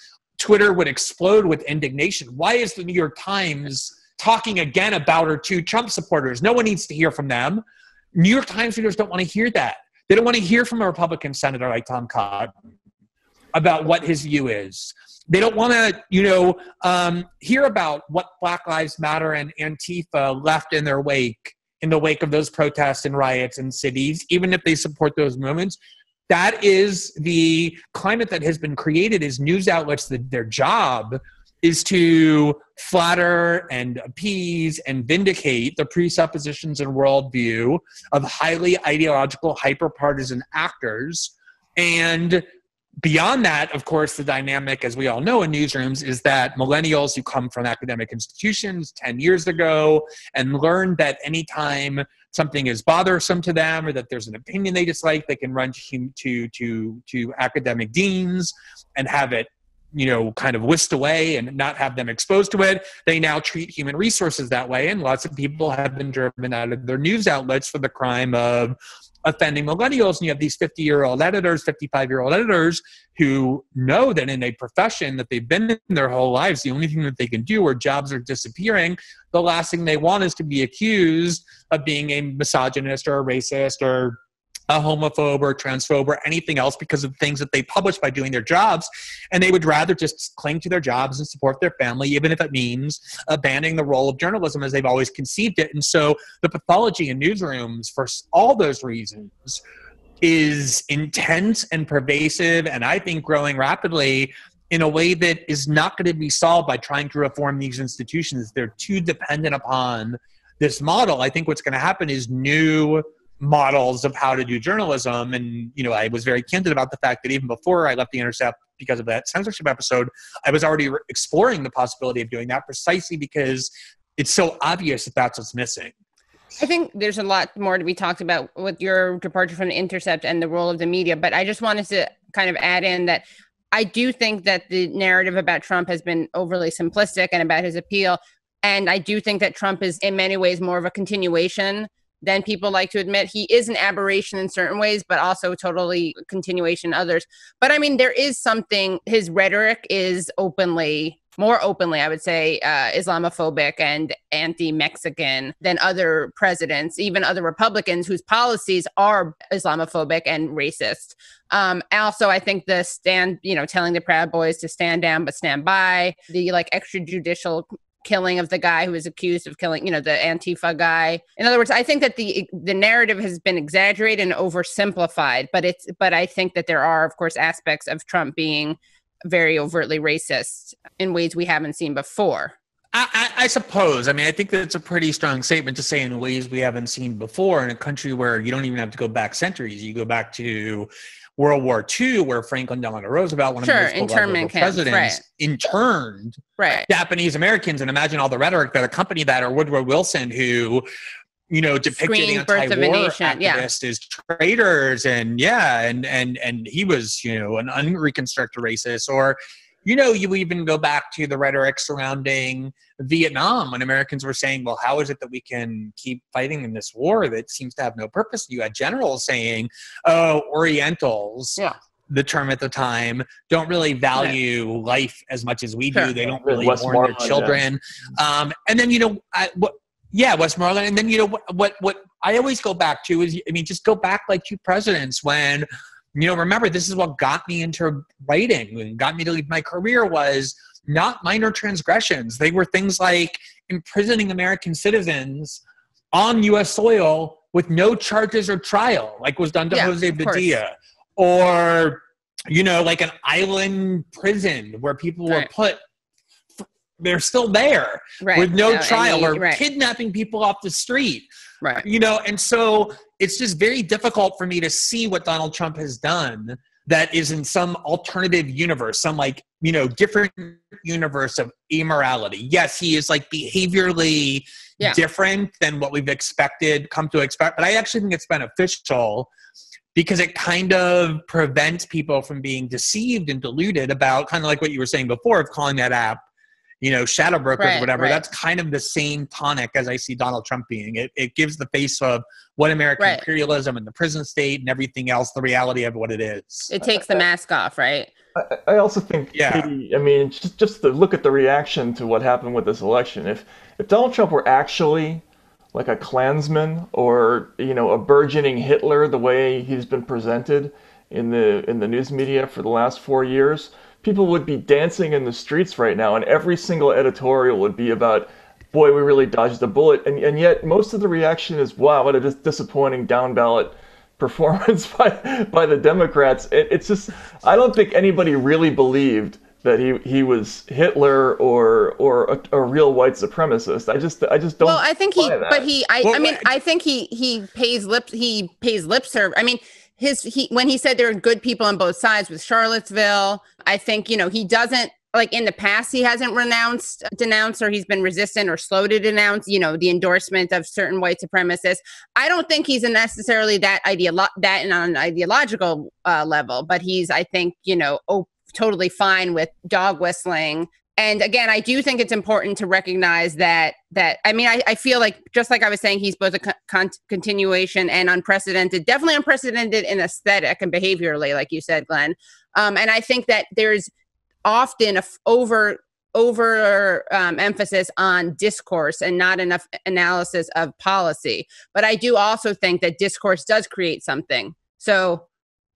Twitter would explode with indignation. Why is the New York Times talking again about our two Trump supporters? No one needs to hear from them. New York Times readers don't want to hear that. They don't want to hear from a Republican senator like Tom Cotton about what his view is. They don't want to, you know, um, hear about what Black Lives Matter and Antifa left in their wake, in the wake of those protests and riots in cities, even if they support those movements. That is the climate that has been created. Is news outlets that their job is to flatter and appease and vindicate the presuppositions and worldview of highly ideological, hyper-partisan actors. And beyond that, of course, the dynamic, as we all know in newsrooms, is that millennials who come from academic institutions ten years ago and learned that anytime something is bothersome to them or that there's an opinion they dislike, they can run to, to, to, to academic deans and have it, you know, kind of whisked away and not have them exposed to it. They now treat human resources that way. And lots of people have been driven out of their news outlets for the crime of offending millennials. And you have these fifty-year-old editors, fifty-five-year-old editors who know that in a profession that they've been in their whole lives, the only thing that they can do or jobs are disappearing, the last thing they want is to be accused of being a misogynist or a racist or a homophobe or transphobe or anything else because of things that they publish by doing their jobs. And they would rather just cling to their jobs and support their family, even if it means abandoning the role of journalism as they've always conceived it. And so the pathology in newsrooms for all those reasons is intense and pervasive, and I think growing rapidly in a way that is not going to be solved by trying to reform these institutions. They're too dependent upon this model. I think what's going to happen is new models of how to do journalism. And, you know, I was very candid about the fact that even before I left The Intercept because of that censorship episode, I was already re- exploring the possibility of doing that precisely because it's so obvious that that's what's missing. I think there's a lot more to be talked about with your departure from The Intercept and the role of the media, but I just wanted to kind of add in that I do think that the narrative about Trump has been overly simplistic and about his appeal. And I do think that Trump is in many ways more of a continuation than people like to admit. He is an aberration in certain ways, but also totally continuation in others. But I mean, there is something, his rhetoric is openly, more openly, I would say, uh, Islamophobic and anti-Mexican than other presidents, even other Republicans whose policies are Islamophobic and racist. Um, also, I think the stand, you know, telling the Proud Boys to stand down but stand by, the like extrajudicial killing of the guy who was accused of killing, you know, the Antifa guy. In other words, I think that the the narrative has been exaggerated and oversimplified, but it's but I think that there are, of course, aspects of Trump being very overtly racist in ways we haven't seen before. I, I, I suppose. I mean, I think that it's a pretty strong statement to say in ways we haven't seen before in a country where you don't even have to go back centuries. You go back to World War Two, where Franklin Delano Roosevelt, one sure, of the most beloved presidents, right. interned right. Japanese Americans. And imagine all the rhetoric that accompanied that, or Woodrow Wilson, who, you know, depicted Screen anti-war activists yeah. as traitors. And yeah, and, and, and he was, you know, an unreconstructed racist. Or, you know, you even go back to the rhetoric surrounding Vietnam when Americans were saying, well, how is it that we can keep fighting in this war that seems to have no purpose? You had generals saying, oh, Orientals, yeah. the term at the time, don't really value yeah. life as much as we do. Sure. They don't really warn their children. Yeah. Um, and then, you know, I, what, yeah, Westmoreland. And then, you know, what, what, what I always go back to is, I mean, just go back like two presidents when, you know, remember, this is what got me into writing and got me to leave my career was not minor transgressions. They were things like imprisoning American citizens on U S soil with no charges or trial, like was done to yeah, Jose Padilla. Or, you know, like an island prison where people right. were put, they're still there right. with no, no trial any, or right. kidnapping people off the street. Right. You know, and so it's just very difficult for me to see what Donald Trump has done that is in some alternative universe, some like, you know, different universe of immorality. Yes, he is like behaviorally yeah. different than what we've expected, come to expect, but I actually think it's beneficial because it kind of prevents people from being deceived and deluded about kind of like what you were saying before of calling that app, you know, shadow brokers, Right, whatever. right. That's kind of the same tonic as I see Donald Trump being. It, it gives the face of what American Right. imperialism and the prison state and everything else, the reality of what it is. It takes the mask off, right? I, I also think, Yeah. Katie, I mean, just just to look at the reaction to what happened with this election. If if Donald Trump were actually like a Klansman or, you know, a burgeoning Hitler, the way he's been presented in the in the news media for the last four years, people would be dancing in the streets right now, and every single editorial would be about, boy, we really dodged a bullet. And and yet most of the reaction is, wow, what a dis- disappointing down ballot performance by by the Democrats. It, it's just, I don't think anybody really believed that he he was Hitler or or a, a real white supremacist. I just I just don't. Well, I think he, buy that. but he, I, Well, I mean, wait. I think he he pays lip he pays lip service. I mean, his he when he said there are good people on both sides with Charlottesville, I think, you know, he doesn't, like in the past, he hasn't renounced, denounced, or he's been resistant or slow to denounce, you know, the endorsement of certain white supremacists. I don't think he's necessarily that ideolo- that on an ideological uh, level, but he's, I think, you know, oh, totally fine with dog whistling. And again, I do think it's important to recognize that, that, I mean, I, I feel like, just like I was saying, he's both a con- con- continuation and unprecedented, definitely unprecedented in aesthetic and behaviorally, like you said, Glenn. Um, and I think that there's often a f- over over um, emphasis on discourse and not enough analysis of policy. But I do also think that discourse does create something. So,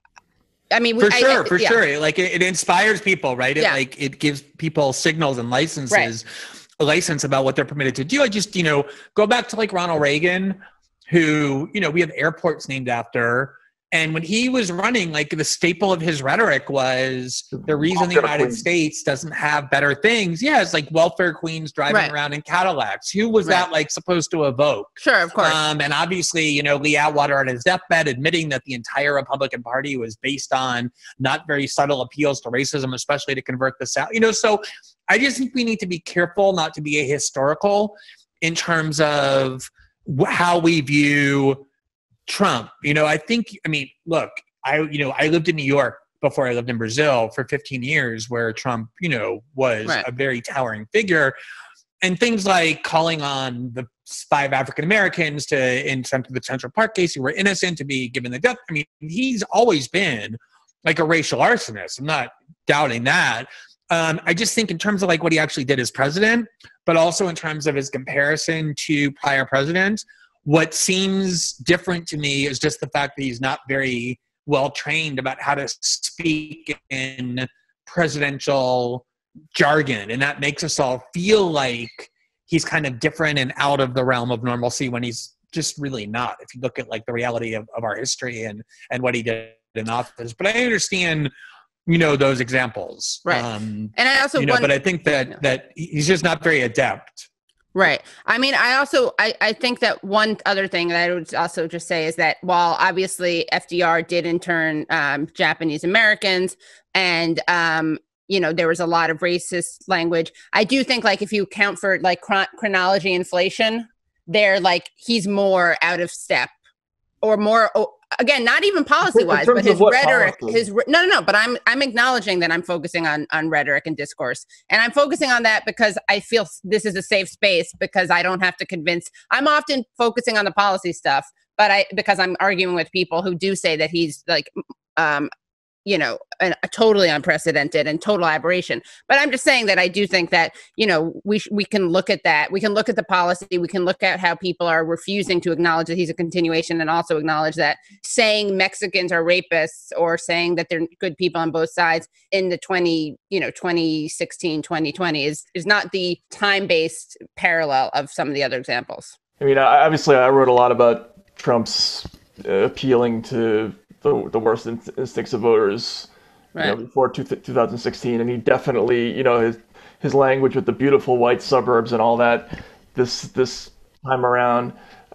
I mean, we, For sure, I, I, for yeah. sure. Like it, it inspires people, right? It Yeah. like it gives people signals and licenses, Right. a license about what they're permitted to do. I just, you know, go back to like Ronald Reagan, who, you know, we have airports named after. And when he was running, like the staple of his rhetoric was the reason the Welfare United queens. States doesn't have better things. Yeah, it's like welfare queens driving Right. around in Cadillacs. Who was Right. that like supposed to evoke? Sure, of course. Um, and obviously, you know, Lee Atwater on his deathbed admitting that the entire Republican Party was based on not very subtle appeals to racism, especially to convert the South. You know, so I just think we need to be careful not to be ahistorical in terms of wh- how we view Trump. You know, I think, I mean, look, I, you know, I lived in New York before I lived in Brazil for fifteen years, where Trump, you know, was Right. a very towering figure. And things like calling on the five African Americans to, in terms of the Central Park case, who were innocent, to be given the death. I mean, he's always been like a racial arsonist. I'm not doubting that. Um, I just think in terms of like what he actually did as president, but also in terms of his comparison to prior presidents, what seems different to me is just the fact that he's not very well trained about how to speak in presidential jargon. And that makes us all feel like he's kind of different and out of the realm of normalcy when he's just really not, if you look at like the reality of, of our history and, and what he did in office. But I understand, you know, those examples. Right. Um, and I also you know, want, but I think that, that he's just not very adept. right. I mean, I also, I, I think that one other thing that I would also just say is that while obviously F D R did intern um, Japanese Americans and, um, you know, there was a lot of racist language, I do think like if you account for like chron- chronology inflation, they're like, he's more out of step or more, oh, again, not even policy wise, terms but his of what rhetoric, policy? his, re- no, no, no, but I'm, I'm acknowledging that I'm focusing on, on rhetoric and discourse. And I'm focusing on that because I feel this is a safe space because I don't have to convince, I'm often focusing on the policy stuff, but I, because I'm arguing with people who do say that he's like, um, you know, a, a totally unprecedented and total aberration. But I'm just saying that I do think that, you know, we sh- we can look at that. We can look at the policy. We can look at how people are refusing to acknowledge that he's a continuation and also acknowledge that saying Mexicans are rapists or saying that they're good people on both sides in the twenty, you know, twenty sixteen, twenty twenty is, is not the time-based parallel of some of the other examples. I mean, I- obviously, I wrote a lot about Trump's uh, appealing to the, the worst in- instincts of voters, Right. you know, before two, two thousand sixteen, and he definitely, you know, his his language with the beautiful white suburbs and all that. This this time around,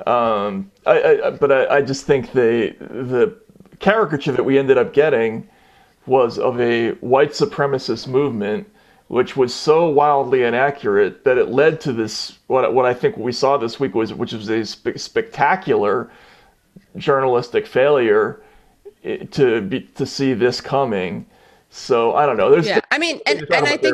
um, I, I but I, I just think the the caricature that we ended up getting was of a white supremacist movement, which was so wildly inaccurate that it led to this, what what I think we saw this week was, which was a spe- spectacular journalistic failure to be to see this coming. So I don't know. There's Yeah, I mean, and, there's a lot and I about there, think, but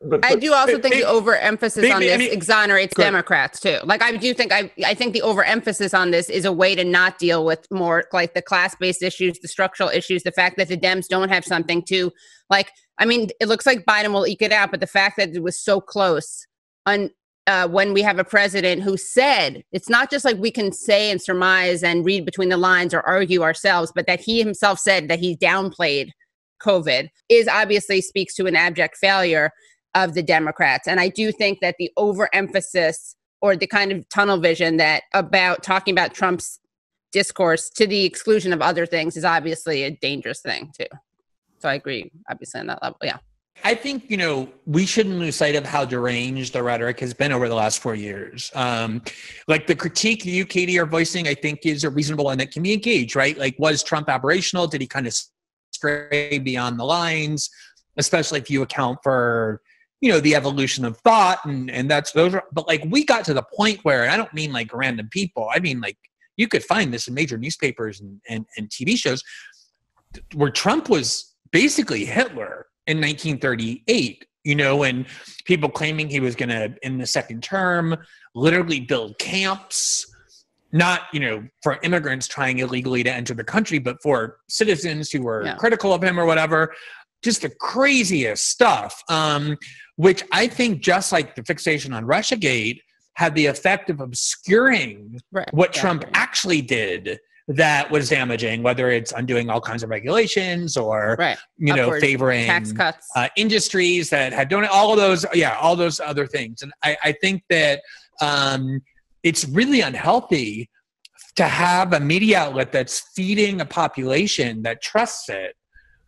but, I but do also think Big- the overemphasis big- on I this mean- exonerates Go ahead. Democrats too. Like I do think I I think the overemphasis on this is a way to not deal with more like the class-based issues, the structural issues, the fact that the Dems don't have something to like. I mean, it looks like Biden will eke it out, but the fact that it was so close on uh, when we have a president who said it's not just like we can say and surmise and read between the lines or argue ourselves, but that he himself said that he downplayed COVID is obviously speaks to an abject failure of the Democrats. And I do think that the overemphasis or the kind of tunnel vision that about talking about Trump's discourse to the exclusion of other things is obviously a dangerous thing too. So I agree, obviously, on that level. Yeah. I think, you know, we shouldn't lose sight of how deranged the rhetoric has been over the last four years. Um, like the critique you, Katie, are voicing, I think is a reasonable one that can be engaged, right? Like, was Trump aberrational? Did he kind of stray beyond the lines? Especially if you account for, you know, the evolution of thought and, and that's those are, but like we got to the point where, and I don't mean like random people, I mean like you could find this in major newspapers and, and, and T V shows where Trump was basically Hitler in nineteen thirty-eight, you know, and people claiming he was going to, in the second term, literally build camps, not, you know, for immigrants trying illegally to enter the country, but for citizens who were Yeah. critical of him or whatever. Just the craziest stuff, um, which I think, just like the fixation on Russiagate, had the effect of obscuring Right. what Yeah, Trump right. actually did that was damaging, whether it's undoing all kinds of regulations or, Right. you know, Upward favoring tax cuts. uh, industries that had done all of those, yeah, all those other things. And I, I think that um, it's really unhealthy to have a media outlet that's feeding a population that trusts it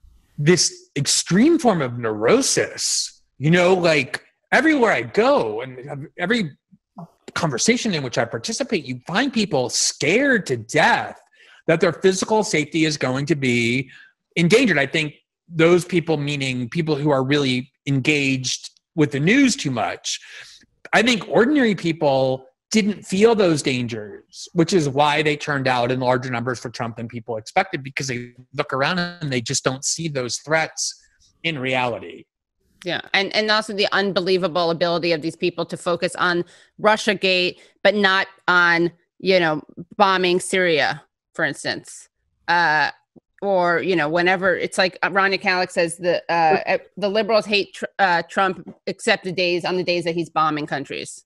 this extreme form of neurosis. You know, like everywhere I go and every conversation in which I participate, you find people scared to death that their physical safety is going to be endangered. I think those people, meaning people who are really engaged with the news too much. I think ordinary people didn't feel those dangers, which is why they turned out in larger numbers for Trump than people expected, because they look around and they just don't see those threats in reality. Yeah. And and also the unbelievable ability of these people to focus on Russiagate, but not on, you know, bombing Syria, for instance. Uh, or, you know, whenever it's like Ron Kalik says the uh, the liberals hate tr- uh, Trump except the days on the days that he's bombing countries.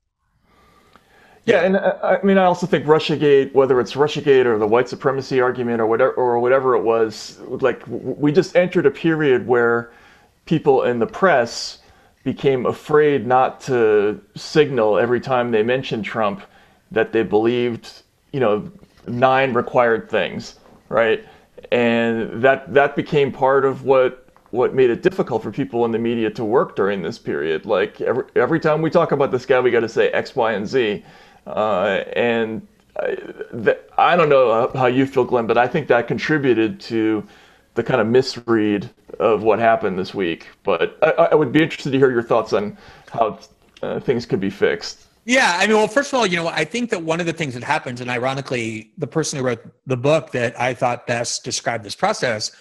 Yeah, and uh, I mean, I also think Russiagate, whether it's Russiagate or the white supremacy argument or whatever, or whatever it was, like w- we just entered a period where people in the press became afraid not to signal every time they mentioned Trump that they believed, you know, nine required things, right? And that that became part of what what made it difficult for people in the media to work during this period. Like every every time we talk about this guy, we got to say X, Y, and Z. Uh, and I, th- I don't know how you feel, Glenn, but I think that contributed to the kind of misread of what happened this week. But I, I would be interested to hear your thoughts on how uh, things could be fixed. Yeah, I mean, well, first of all, you know, I think that one of the things that happens, and ironically, the person who wrote the book that I thought best described this process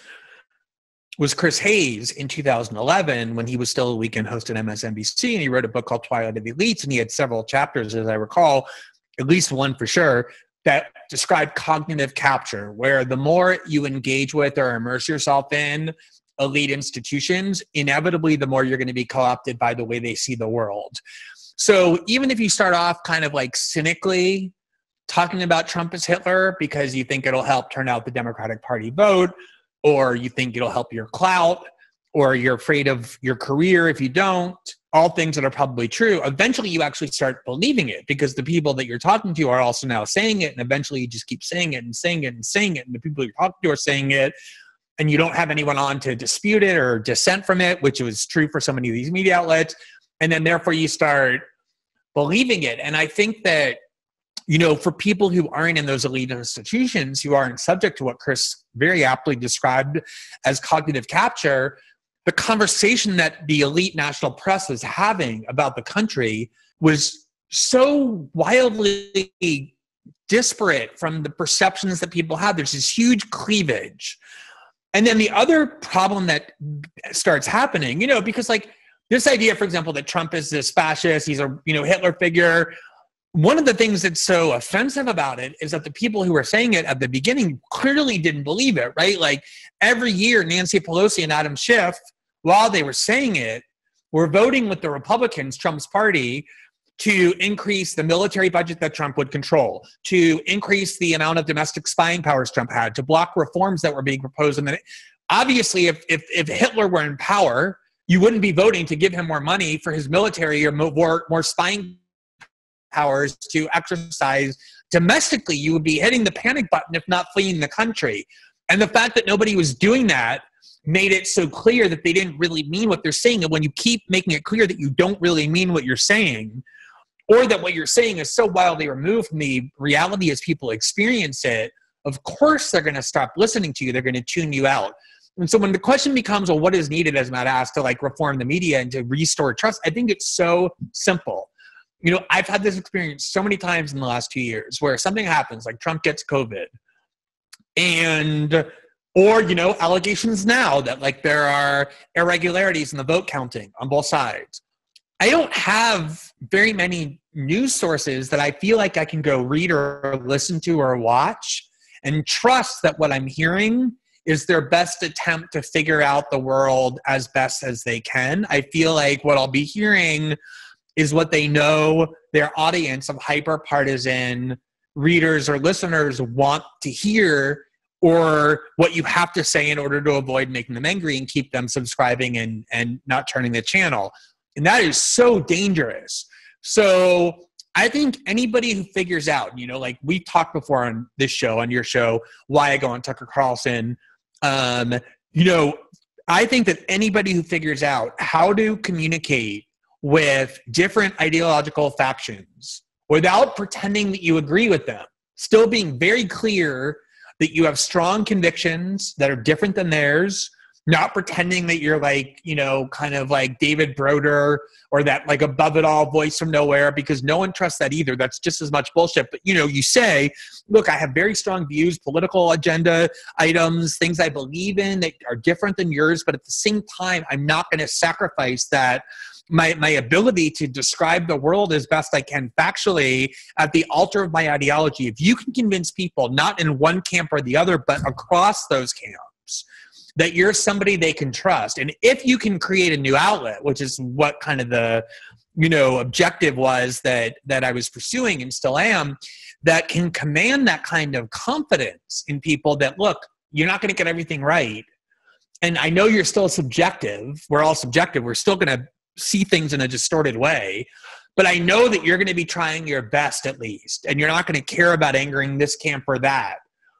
was Chris Hayes in two thousand eleven, when he was still a weekend host at M S N B C, and he wrote a book called Twilight of the Elites, and he had several chapters, as I recall, at least one for sure, that described cognitive capture, where the more you engage with or immerse yourself in elite institutions, inevitably the more you're going to be co-opted by the way they see the world. So even if you start off kind of like cynically talking about Trump as Hitler because you think it'll help turn out the Democratic Party vote, or you think it'll help your clout, or you're afraid of your career if you don't, all things that are probably true, eventually you actually start believing it because the people that you're talking to are also now saying it, and eventually you just keep saying it and saying it and saying it, and the people you're talking to are saying it, and you don't have anyone on to dispute it or dissent from it, which was true for so many of these media outlets, and then therefore you start believing it. And I think that, you know, for people who aren't in those elite institutions, who aren't subject to what Chris very aptly described as cognitive capture, the conversation that the elite national press was having about the country was so wildly disparate from the perceptions that people have. There's this huge cleavage. And then the other problem that starts happening, you know, because like this idea, for example, that Trump is this fascist, he's a, you know, Hitler figure. One of the things that's so offensive about it is that the people who were saying it at the beginning clearly didn't believe it, right? Like every year, Nancy Pelosi and Adam Schiff, while they were saying it, were voting with the Republicans, Trump's party, to increase the military budget that Trump would control, to increase the amount of domestic spying powers Trump had, to block reforms that were being proposed. And then, obviously, if, if if Hitler were in power, you wouldn't be voting to give him more money for his military or more more spying powers to exercise domestically. You would be hitting the panic button, if not fleeing the country. And the fact that nobody was doing that made it so clear that they didn't really mean what they're saying. And when you keep making it clear that you don't really mean what you're saying, or that what you're saying is so wildly removed from the reality as people experience it, of course they're going to stop listening to you. They're going to tune you out. And so when the question becomes, well, what is needed, as Matt asked, to like reform the media and to restore trust, I think it's so simple. You know, I've had this experience so many times in the last two years where something happens, like Trump gets COVID, and, or, you know, allegations now that like there are irregularities in the vote counting on both sides. I don't have very many news sources that I feel like I can go read or listen to or watch and trust that what I'm hearing is their best attempt to figure out the world as best as they can. I feel like what I'll be hearing is what they know their audience of hyper-partisan readers or listeners want to hear, or what you have to say in order to avoid making them angry and keep them subscribing and, and not turning the channel. And that is so dangerous. So I think anybody who figures out, you know, like we talked before on this show, on your show, why I go on Tucker Carlson, um, you know, I think that anybody who figures out how to communicate with different ideological factions without pretending that you agree with them, still being very clear that you have strong convictions that are different than theirs, not pretending that you're like, you know, kind of like David Broder or that like above it all voice from nowhere, because no one trusts that either. That's just as much bullshit. But, you know, you say, look, I have very strong views, political agenda items, things I believe in that are different than yours. But at the same time, I'm not going to sacrifice that my my ability to describe the world as best I can factually at the altar of my ideology. If you can convince people, not in one camp or the other, but across those camps, that you're somebody they can trust. And if you can create a new outlet, which is what kind of the, you know, objective was that that I was pursuing and still am, that can command that kind of confidence in people that, look, you're not going to get everything right. And I know you're still subjective. We're all subjective. We're still going to see things in a distorted way. But I know that you're going to be trying your best at least. And you're not going to care about angering this camp or that.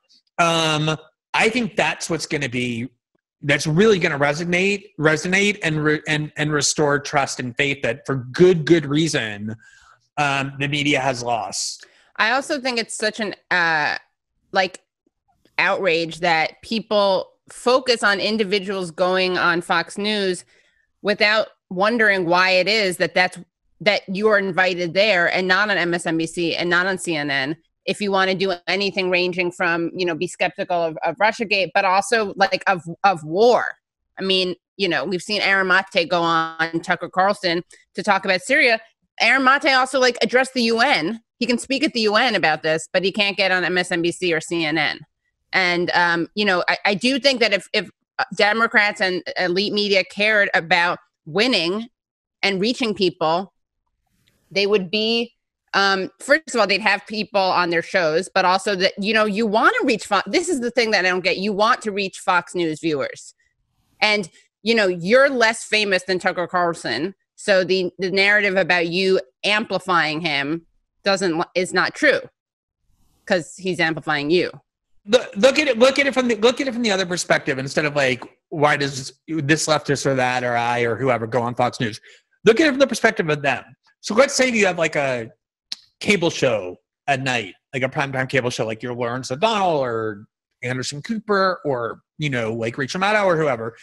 Um, I think that's what's going to be, that's really going to resonate, resonate and, re, and, and restore trust and faith that for good, good reason, um, the media has lost. I also think it's such an, uh, like outrage that people focus on individuals going on Fox News without wondering why it is that that's, that you are invited there and not on M S N B C and not on C N N. If you want to do anything ranging from, you know, be skeptical of, of Russiagate, but also like of, of war. I mean, you know, we've seen Aaron Mate go on Tucker Carlson to talk about Syria. Aaron Mate also like addressed the U N. He can speak at the U N about this, but he can't get on M S N B C or C N N. And, um, you know, I, I do think that if, if Democrats and elite media cared about winning and reaching people, they would be, um, first of all, they'd have people on their shows, but also that, you know, you want to reach, Fox. This is the thing that I don't get. You want to reach Fox News viewers, and, you know, you're less famous than Tucker Carlson. So the, the narrative about you amplifying him doesn't, is not true because he's amplifying you. Look, look at it. Look at it from the look at it from the other perspective. Instead of like, why does this leftist or that or I or whoever go on Fox News? Look at it from the perspective of them. So let's say you have like a cable show at night, like a primetime cable show, like your Lawrence O'Donnell or Anderson Cooper or, you know, like Rachel Maddow or whoever,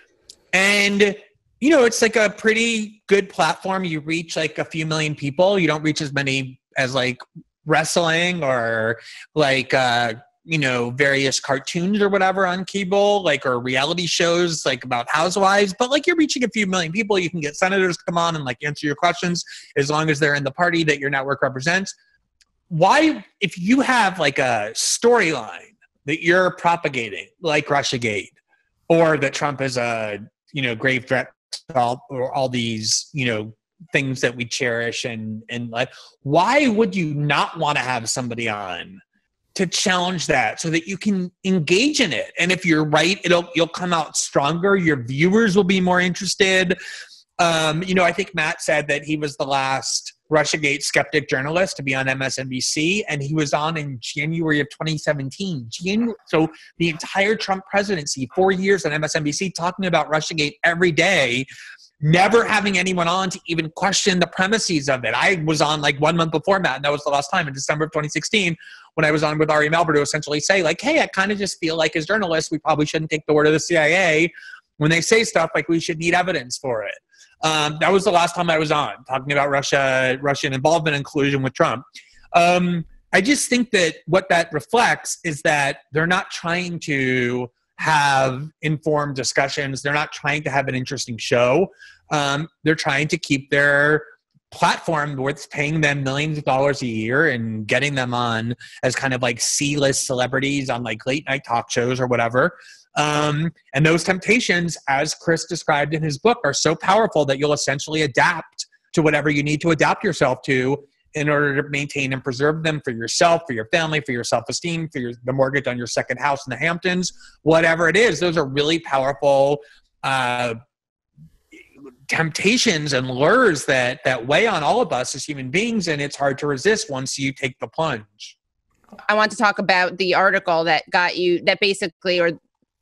and you know it's like a pretty good platform. You reach like a few million people. You don't reach as many as like wrestling or like uh you know, various cartoons or whatever on cable, like, or reality shows, like, about housewives, but, like, you're reaching a few million people. You can get senators to come on and, like, answer your questions as long as they're in the party that your network represents. Why, if you have, like, a storyline that you're propagating, like Russiagate, or that Trump is a, you know, grave threat to all, or all these, you know, things that we cherish and, and like, why would you not want to have somebody on to challenge that so that you can engage in it? And if you're right, it'll, you'll come out stronger. Your viewers will be more interested. Um, you know, I think Matt said that he was the last Russiagate skeptic journalist to be on M S N B C, and he was on in January of twenty seventeen. January, so the entire Trump presidency, four years on M S N B C, talking about Russiagate every day, never having anyone on to even question the premises of it. I was on like one month before Matt, and that was the last time in December of twenty sixteen when I was on with Ari Melber to essentially say, like, hey, I kind of just feel like as journalists, we probably shouldn't take the word of the C I A when they say stuff, like we should need evidence for it. Um, that was the last time I was on, talking about Russia, Russian involvement and collusion with Trump. Um, I just think that what that reflects is that they're not trying to have informed discussions. They're not trying to have an interesting show. Um, they're trying to keep their platform worth paying them millions of dollars a year and getting them on as kind of like C-list celebrities on like late night talk shows or whatever. Um, and those temptations, as Chris described in his book, are so powerful that you'll essentially adapt to whatever you need to adapt yourself to in order to maintain and preserve them for yourself, for your family, for your self-esteem, for your, the mortgage on your second house in the Hamptons, whatever it is. Those are really powerful uh, temptations and lures that that weigh on all of us as human beings, and it's hard to resist once you take the plunge. I want to talk about the article that got you, that basically, or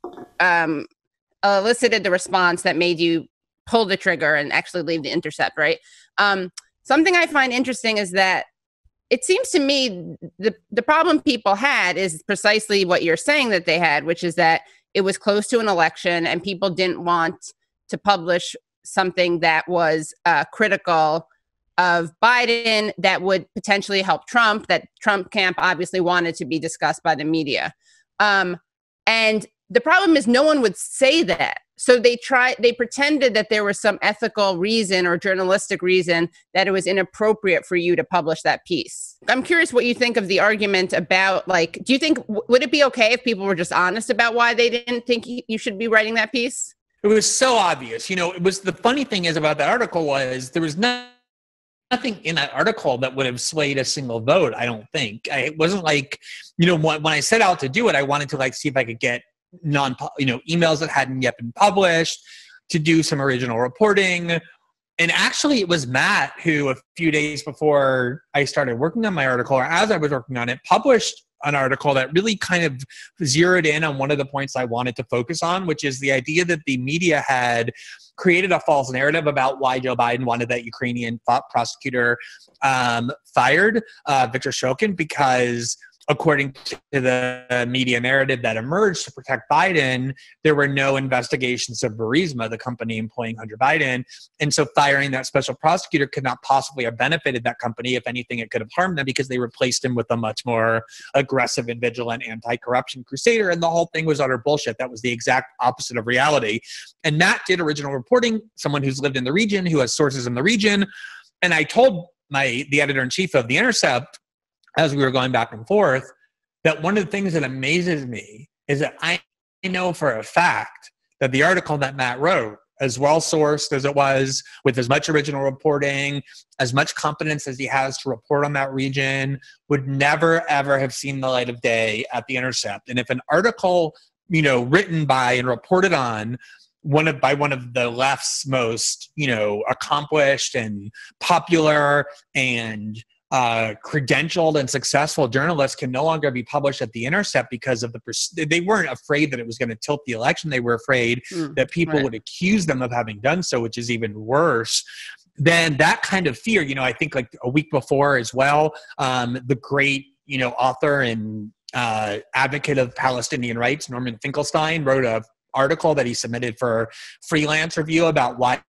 um, elicited the response that made you pull the trigger and actually leave the Intercept, right? Um, something I find interesting is that it seems to me the, the problem people had is precisely what you're saying that they had, which is that it was close to an election and people didn't want to publish something that was uh, critical of Biden that would potentially help Trump, that Trump camp obviously wanted to be discussed by the media. Um, and the problem is no one would say that. So they tried, they pretended that there was some ethical reason or journalistic reason that it was inappropriate for you to publish that piece. I'm curious what you think of the argument about, like, do you think, would it be okay if people were just honest about why they didn't think you should be writing that piece? It was so obvious. You know, it was, the funny thing is about that article was there was no, nothing in that article that would have swayed a single vote, I don't think. I, it wasn't like, you know, when, when I set out to do it, I wanted to like see if I could get non, you know, emails that hadn't yet been published, to do some original reporting. And actually it was Matt who a few days before I started working on my article, or as I was working on it, published an article that really kind of zeroed in on one of the points I wanted to focus on, which is the idea that the media had created a false narrative about why Joe Biden wanted that Ukrainian prosecutor um, fired, uh, Viktor Shokin, because according to the media narrative that emerged to protect Biden, there were no investigations of Burisma, the company employing Hunter Biden. And so firing that special prosecutor could not possibly have benefited that company. If anything, it could have harmed them because they replaced him with a much more aggressive and vigilant anti-corruption crusader. And the whole thing was utter bullshit. That was the exact opposite of reality. And Matt did original reporting, someone who's lived in the region, who has sources in the region. And I told my the editor-in-chief of The Intercept, as we were going back and forth, that one of the things that amazes me is that I know for a fact that the article that Matt wrote, as well sourced as it was, with as much original reporting, as much competence as he has to report on that region, would never, ever have seen the light of day at The Intercept. And if an article, you know, written by and reported on one of by one of the left's most, you know, accomplished and popular and Uh, credentialed and successful journalists can no longer be published at The Intercept because of the, pers- they weren't afraid that it was going to tilt the election. They were afraid mm, that people right. would accuse them of having done so, which is even worse. Then that kind of fear, you know, I think like a week before as well, um, the great, you know, author and uh, advocate of Palestinian rights, Norman Finkelstein, wrote a article that he submitted for freelance review about why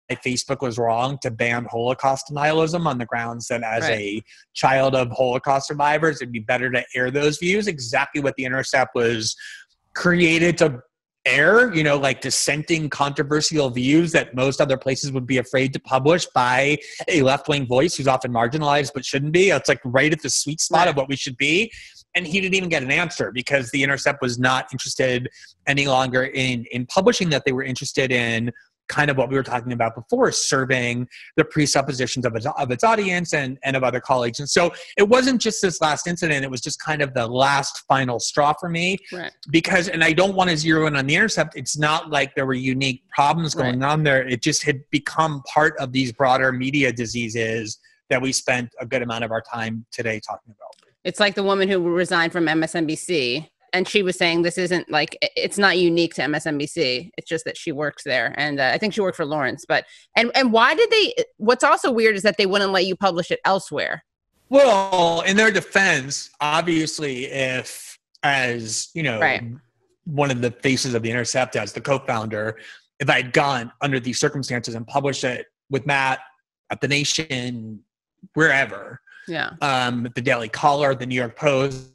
Facebook was wrong to ban Holocaust denialism on the grounds that as Right. a child of Holocaust survivors, it'd be better to air those views. Exactly what the Intercept was created to air, you know, like dissenting, controversial views that most other places would be afraid to publish by a left-wing voice who's often marginalized but shouldn't be. It's like right at the sweet spot Right. of what we should be. And he didn't even get an answer because the Intercept was not interested any longer in, in publishing that. They were interested in kind of what we were talking about before, serving the presuppositions of its, of its audience and, and of other colleagues. And so it wasn't just this last incident, it was just kind of the last final straw for me. Right. Because, and I don't want to zero in on the Intercept, it's not like there were unique problems going Right. on there. It just had become part of these broader media diseases that we spent a good amount of our time today talking about. It's like the woman who resigned from M S N B C, and she was saying this isn't like, it's not unique to M S N B C. It's just that she works there. And uh, I think she worked for Lawrence. But, and, and why did they, what's also weird is that they wouldn't let you publish it elsewhere. Well, in their defense, obviously, if as, you know, Right. one of the faces of the Intercept as the co-founder, if I had gone under these circumstances and published it with Matt at The Nation, wherever, Yeah. um, the Daily Caller, the New York Post,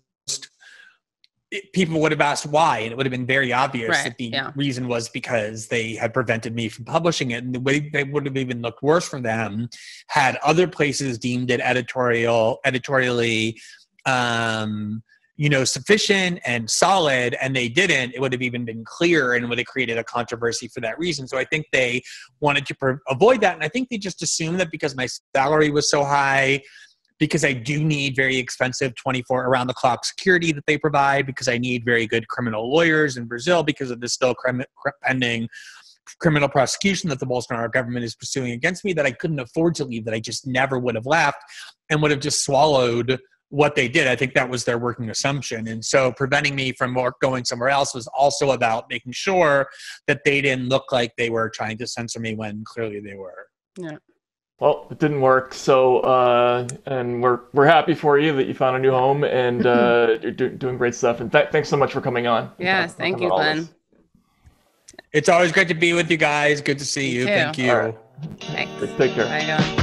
it, people would have asked why, and it would have been very obvious Right, that the yeah. reason was because they had prevented me from publishing it. And the way they would have even looked worse for them had other places deemed it editorial, editorially, um, you know, sufficient and solid, and they didn't. It would have even been clear and would have created a controversy for that reason. So I think they wanted to per- avoid that. And I think they just assumed that because my salary was so high, because I do need very expensive twenty-four around the clock security that they provide, because I need very good criminal lawyers in Brazil because of the still crim- pending criminal prosecution that the Bolsonaro government is pursuing against me, that I couldn't afford to leave, that I just never would have left and would have just swallowed what they did. I think that was their working assumption. And so preventing me from going somewhere else was also about making sure that they didn't look like they were trying to censor me when clearly they were. Yeah. Well, it didn't work. So, uh, and we're we're happy for you that you found a new home and uh, you're do, doing great stuff. And th- thanks so much for coming on. Yes. Talk- Thank talk you, about all Glenn. this. It's always great to be with you guys. Good to see Me you. too. Thank you. All right. Thanks. Take care. Bye, y'all.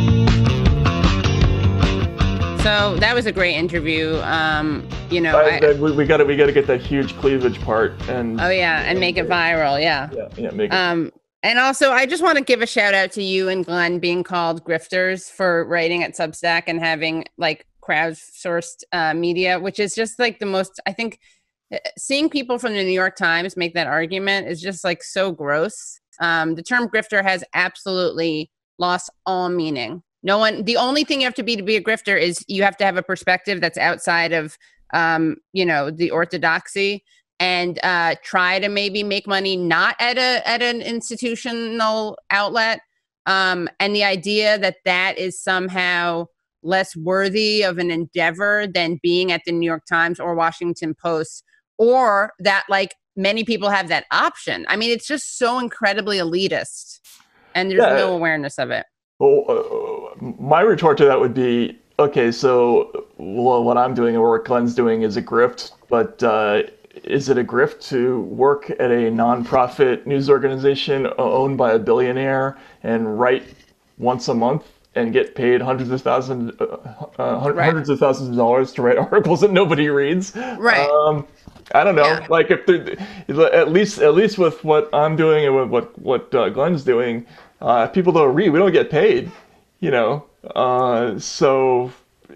So that was a great interview. Um, you know, I, I, we, we gotta we gotta get that huge cleavage part and oh yeah, and make it viral. Yeah. yeah yeah make it. Um, and also, I just want to give a shout out to you and Glenn being called grifters for writing at Substack and having like crowdsourced uh, media, which is just like the most, I think, uh, seeing people from the New York Times make that argument is just like so gross. Um, the term grifter has absolutely lost all meaning. No one, the only thing you have to be to be a grifter is you have to have a perspective that's outside of, um, you know, the orthodoxy, and uh, try to maybe make money not at a at an institutional outlet. Um, and the idea that that is somehow less worthy of an endeavor than being at the New York Times or Washington Post, or that like many people have that option. I mean, it's just so incredibly elitist, and there's Yeah. no awareness of it. Well, uh, my retort to that would be, okay, so well, what I'm doing or what Glenn's doing is a grift, but uh, is it a grift to work at a nonprofit news organization owned by a billionaire and write once a month and get paid hundreds of thousands, uh, uh, hundreds Right. of thousands of dollars to write articles that nobody reads? Right. Um, I don't know. Yeah. Like if there, at least at least with what I'm doing and with what what uh, Glenn's doing, uh, if people don't read, we don't get paid. You know. Uh, so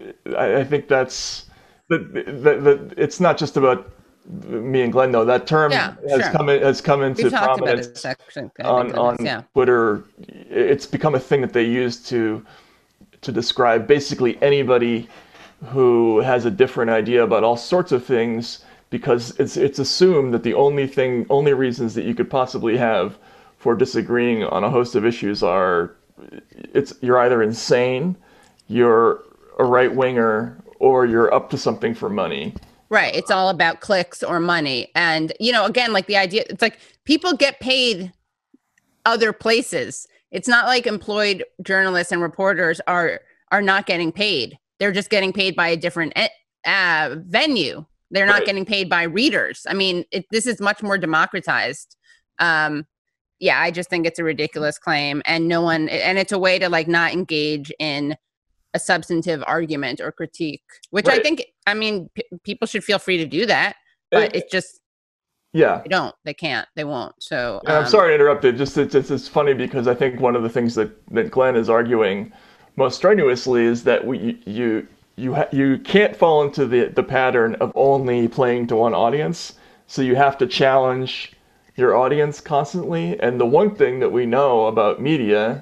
I, I think that's that, that, that it's not just about me and Glenn though. That term Yeah, has sure. come in, has come into We've talked about prominence it section on on yeah. Twitter. It's become a thing that they use to to describe basically anybody who has a different idea about all sorts of things, because it's it's assumed that the only thing, only reasons that you could possibly have for disagreeing on a host of issues are it's you're either insane, you're a right winger, or you're up to something for money. Right. It's all about clicks or money. And, you know, again, like the idea, it's like people get paid other places. It's not like employed journalists and reporters are are not getting paid. They're just getting paid by a different uh, venue. They're not Right. getting paid by readers. I mean, it, this is much more democratized. Um, yeah, I just think it's a ridiculous claim, and no one, and it's a way to like not engage in a substantive argument or critique, which right. I think, I mean, p- people should feel free to do that, but it, it's just, yeah, they don't, they can't, they won't. So um, I'm sorry to interrupt it. Just it's, it's, it's funny because I think one of the things that, that Glenn is arguing most strenuously is that we you you ha- you can't fall into the the pattern of only playing to one audience. So you have to challenge your audience constantly. And the one thing that we know about media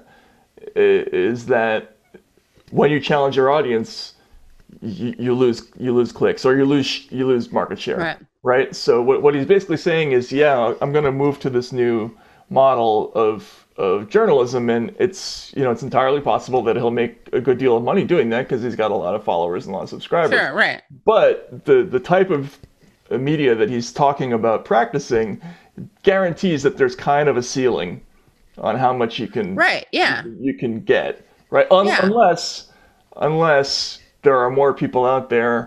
is, is that when you challenge your audience, you, you lose you lose clicks or you lose you lose market share, right? right? So what what he's basically saying is, yeah, I'm going to move to this new model of of journalism, and it's you know it's entirely possible that he'll make a good deal of money doing that because he's got a lot of followers and a lot of subscribers. Sure, right. But the the type of media that he's talking about practicing guarantees that there's kind of a ceiling on how much you can right, yeah, you, you can get. Right, Un- yeah. unless unless there are more people out there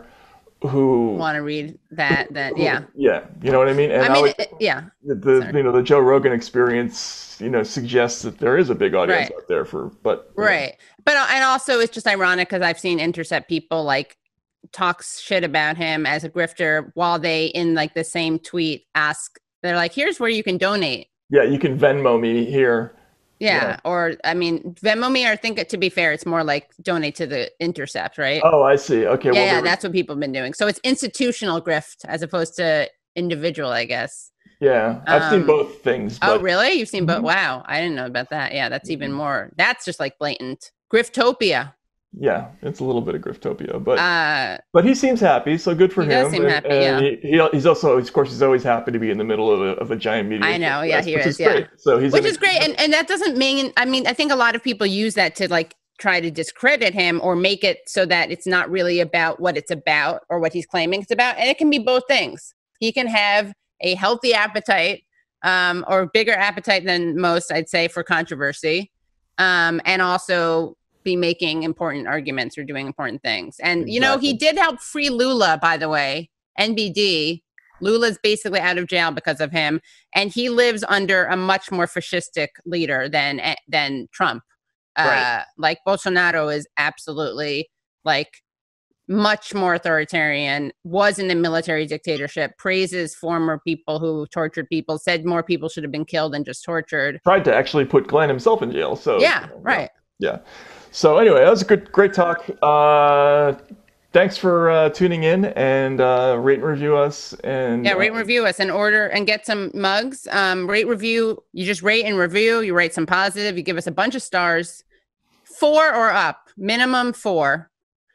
who want to read that. That yeah, yeah, you know what I mean. And I mean, I would, it, yeah. The, the you know the Joe Rogan experience, you know, suggests that there is a big audience right. out there for, but right. Know. But and also it's just ironic because I've seen Intercept people like talk shit about him as a grifter while they in like the same tweet ask, they're like, here's where you can donate. Yeah, you can Venmo me here. Yeah, yeah, or I mean, Venmo me, or I think to be fair, it's more like donate to the Intercept, right? Oh, I see. Okay, yeah, well, yeah, were... that's what people have been doing. So it's institutional grift as opposed to individual, I guess. Yeah, I've um, seen both things. But... Oh, really? You've seen both? Mm-hmm. Wow, I didn't know about that. Yeah, that's mm-hmm. even more. That's just like blatant griftopia. Yeah, it's a little bit of griftopia, but uh, but he seems happy, so good for he him. Does seem and, happy, and yeah. he, he, he's also, of course, he's always happy to be in the middle of a, of a giant media. I know, yeah, he which is, is yeah. Great. So he's which is great, and and that doesn't mean. I mean, I think a lot of people use that to like try to discredit him or make it so that it's not really about what it's about or what he's claiming it's about, and it can be both things. He can have a healthy appetite, um, or bigger appetite than most, I'd say, for controversy, um, and also be making important arguments or doing important things. And, exactly. you know, he did help free Lula, by the way, N B D. Lula's basically out of jail because of him. And he lives under a much more fascistic leader than, than Trump. Right. Uh, like Bolsonaro is absolutely like much more authoritarian, was in a military dictatorship, praises former people who tortured people, said more people should have been killed than just tortured. Tried to actually put Glenn himself in jail. So yeah, you know, right. Yeah. yeah. So anyway, that was a good, great talk. Uh, thanks for uh, tuning in and uh, rate and review us. And yeah, rate and uh, review us and order and get some mugs. Um, rate review. You just rate and review. You rate some positive. You give us a bunch of stars, four or up, minimum four.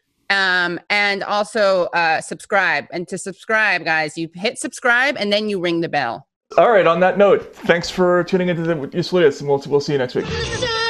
Um, and also uh, subscribe. And to subscribe, guys, you hit subscribe and then you ring the bell. All right. On that note, thanks for tuning into the Useful Idiots, and we'll, we'll see you next week.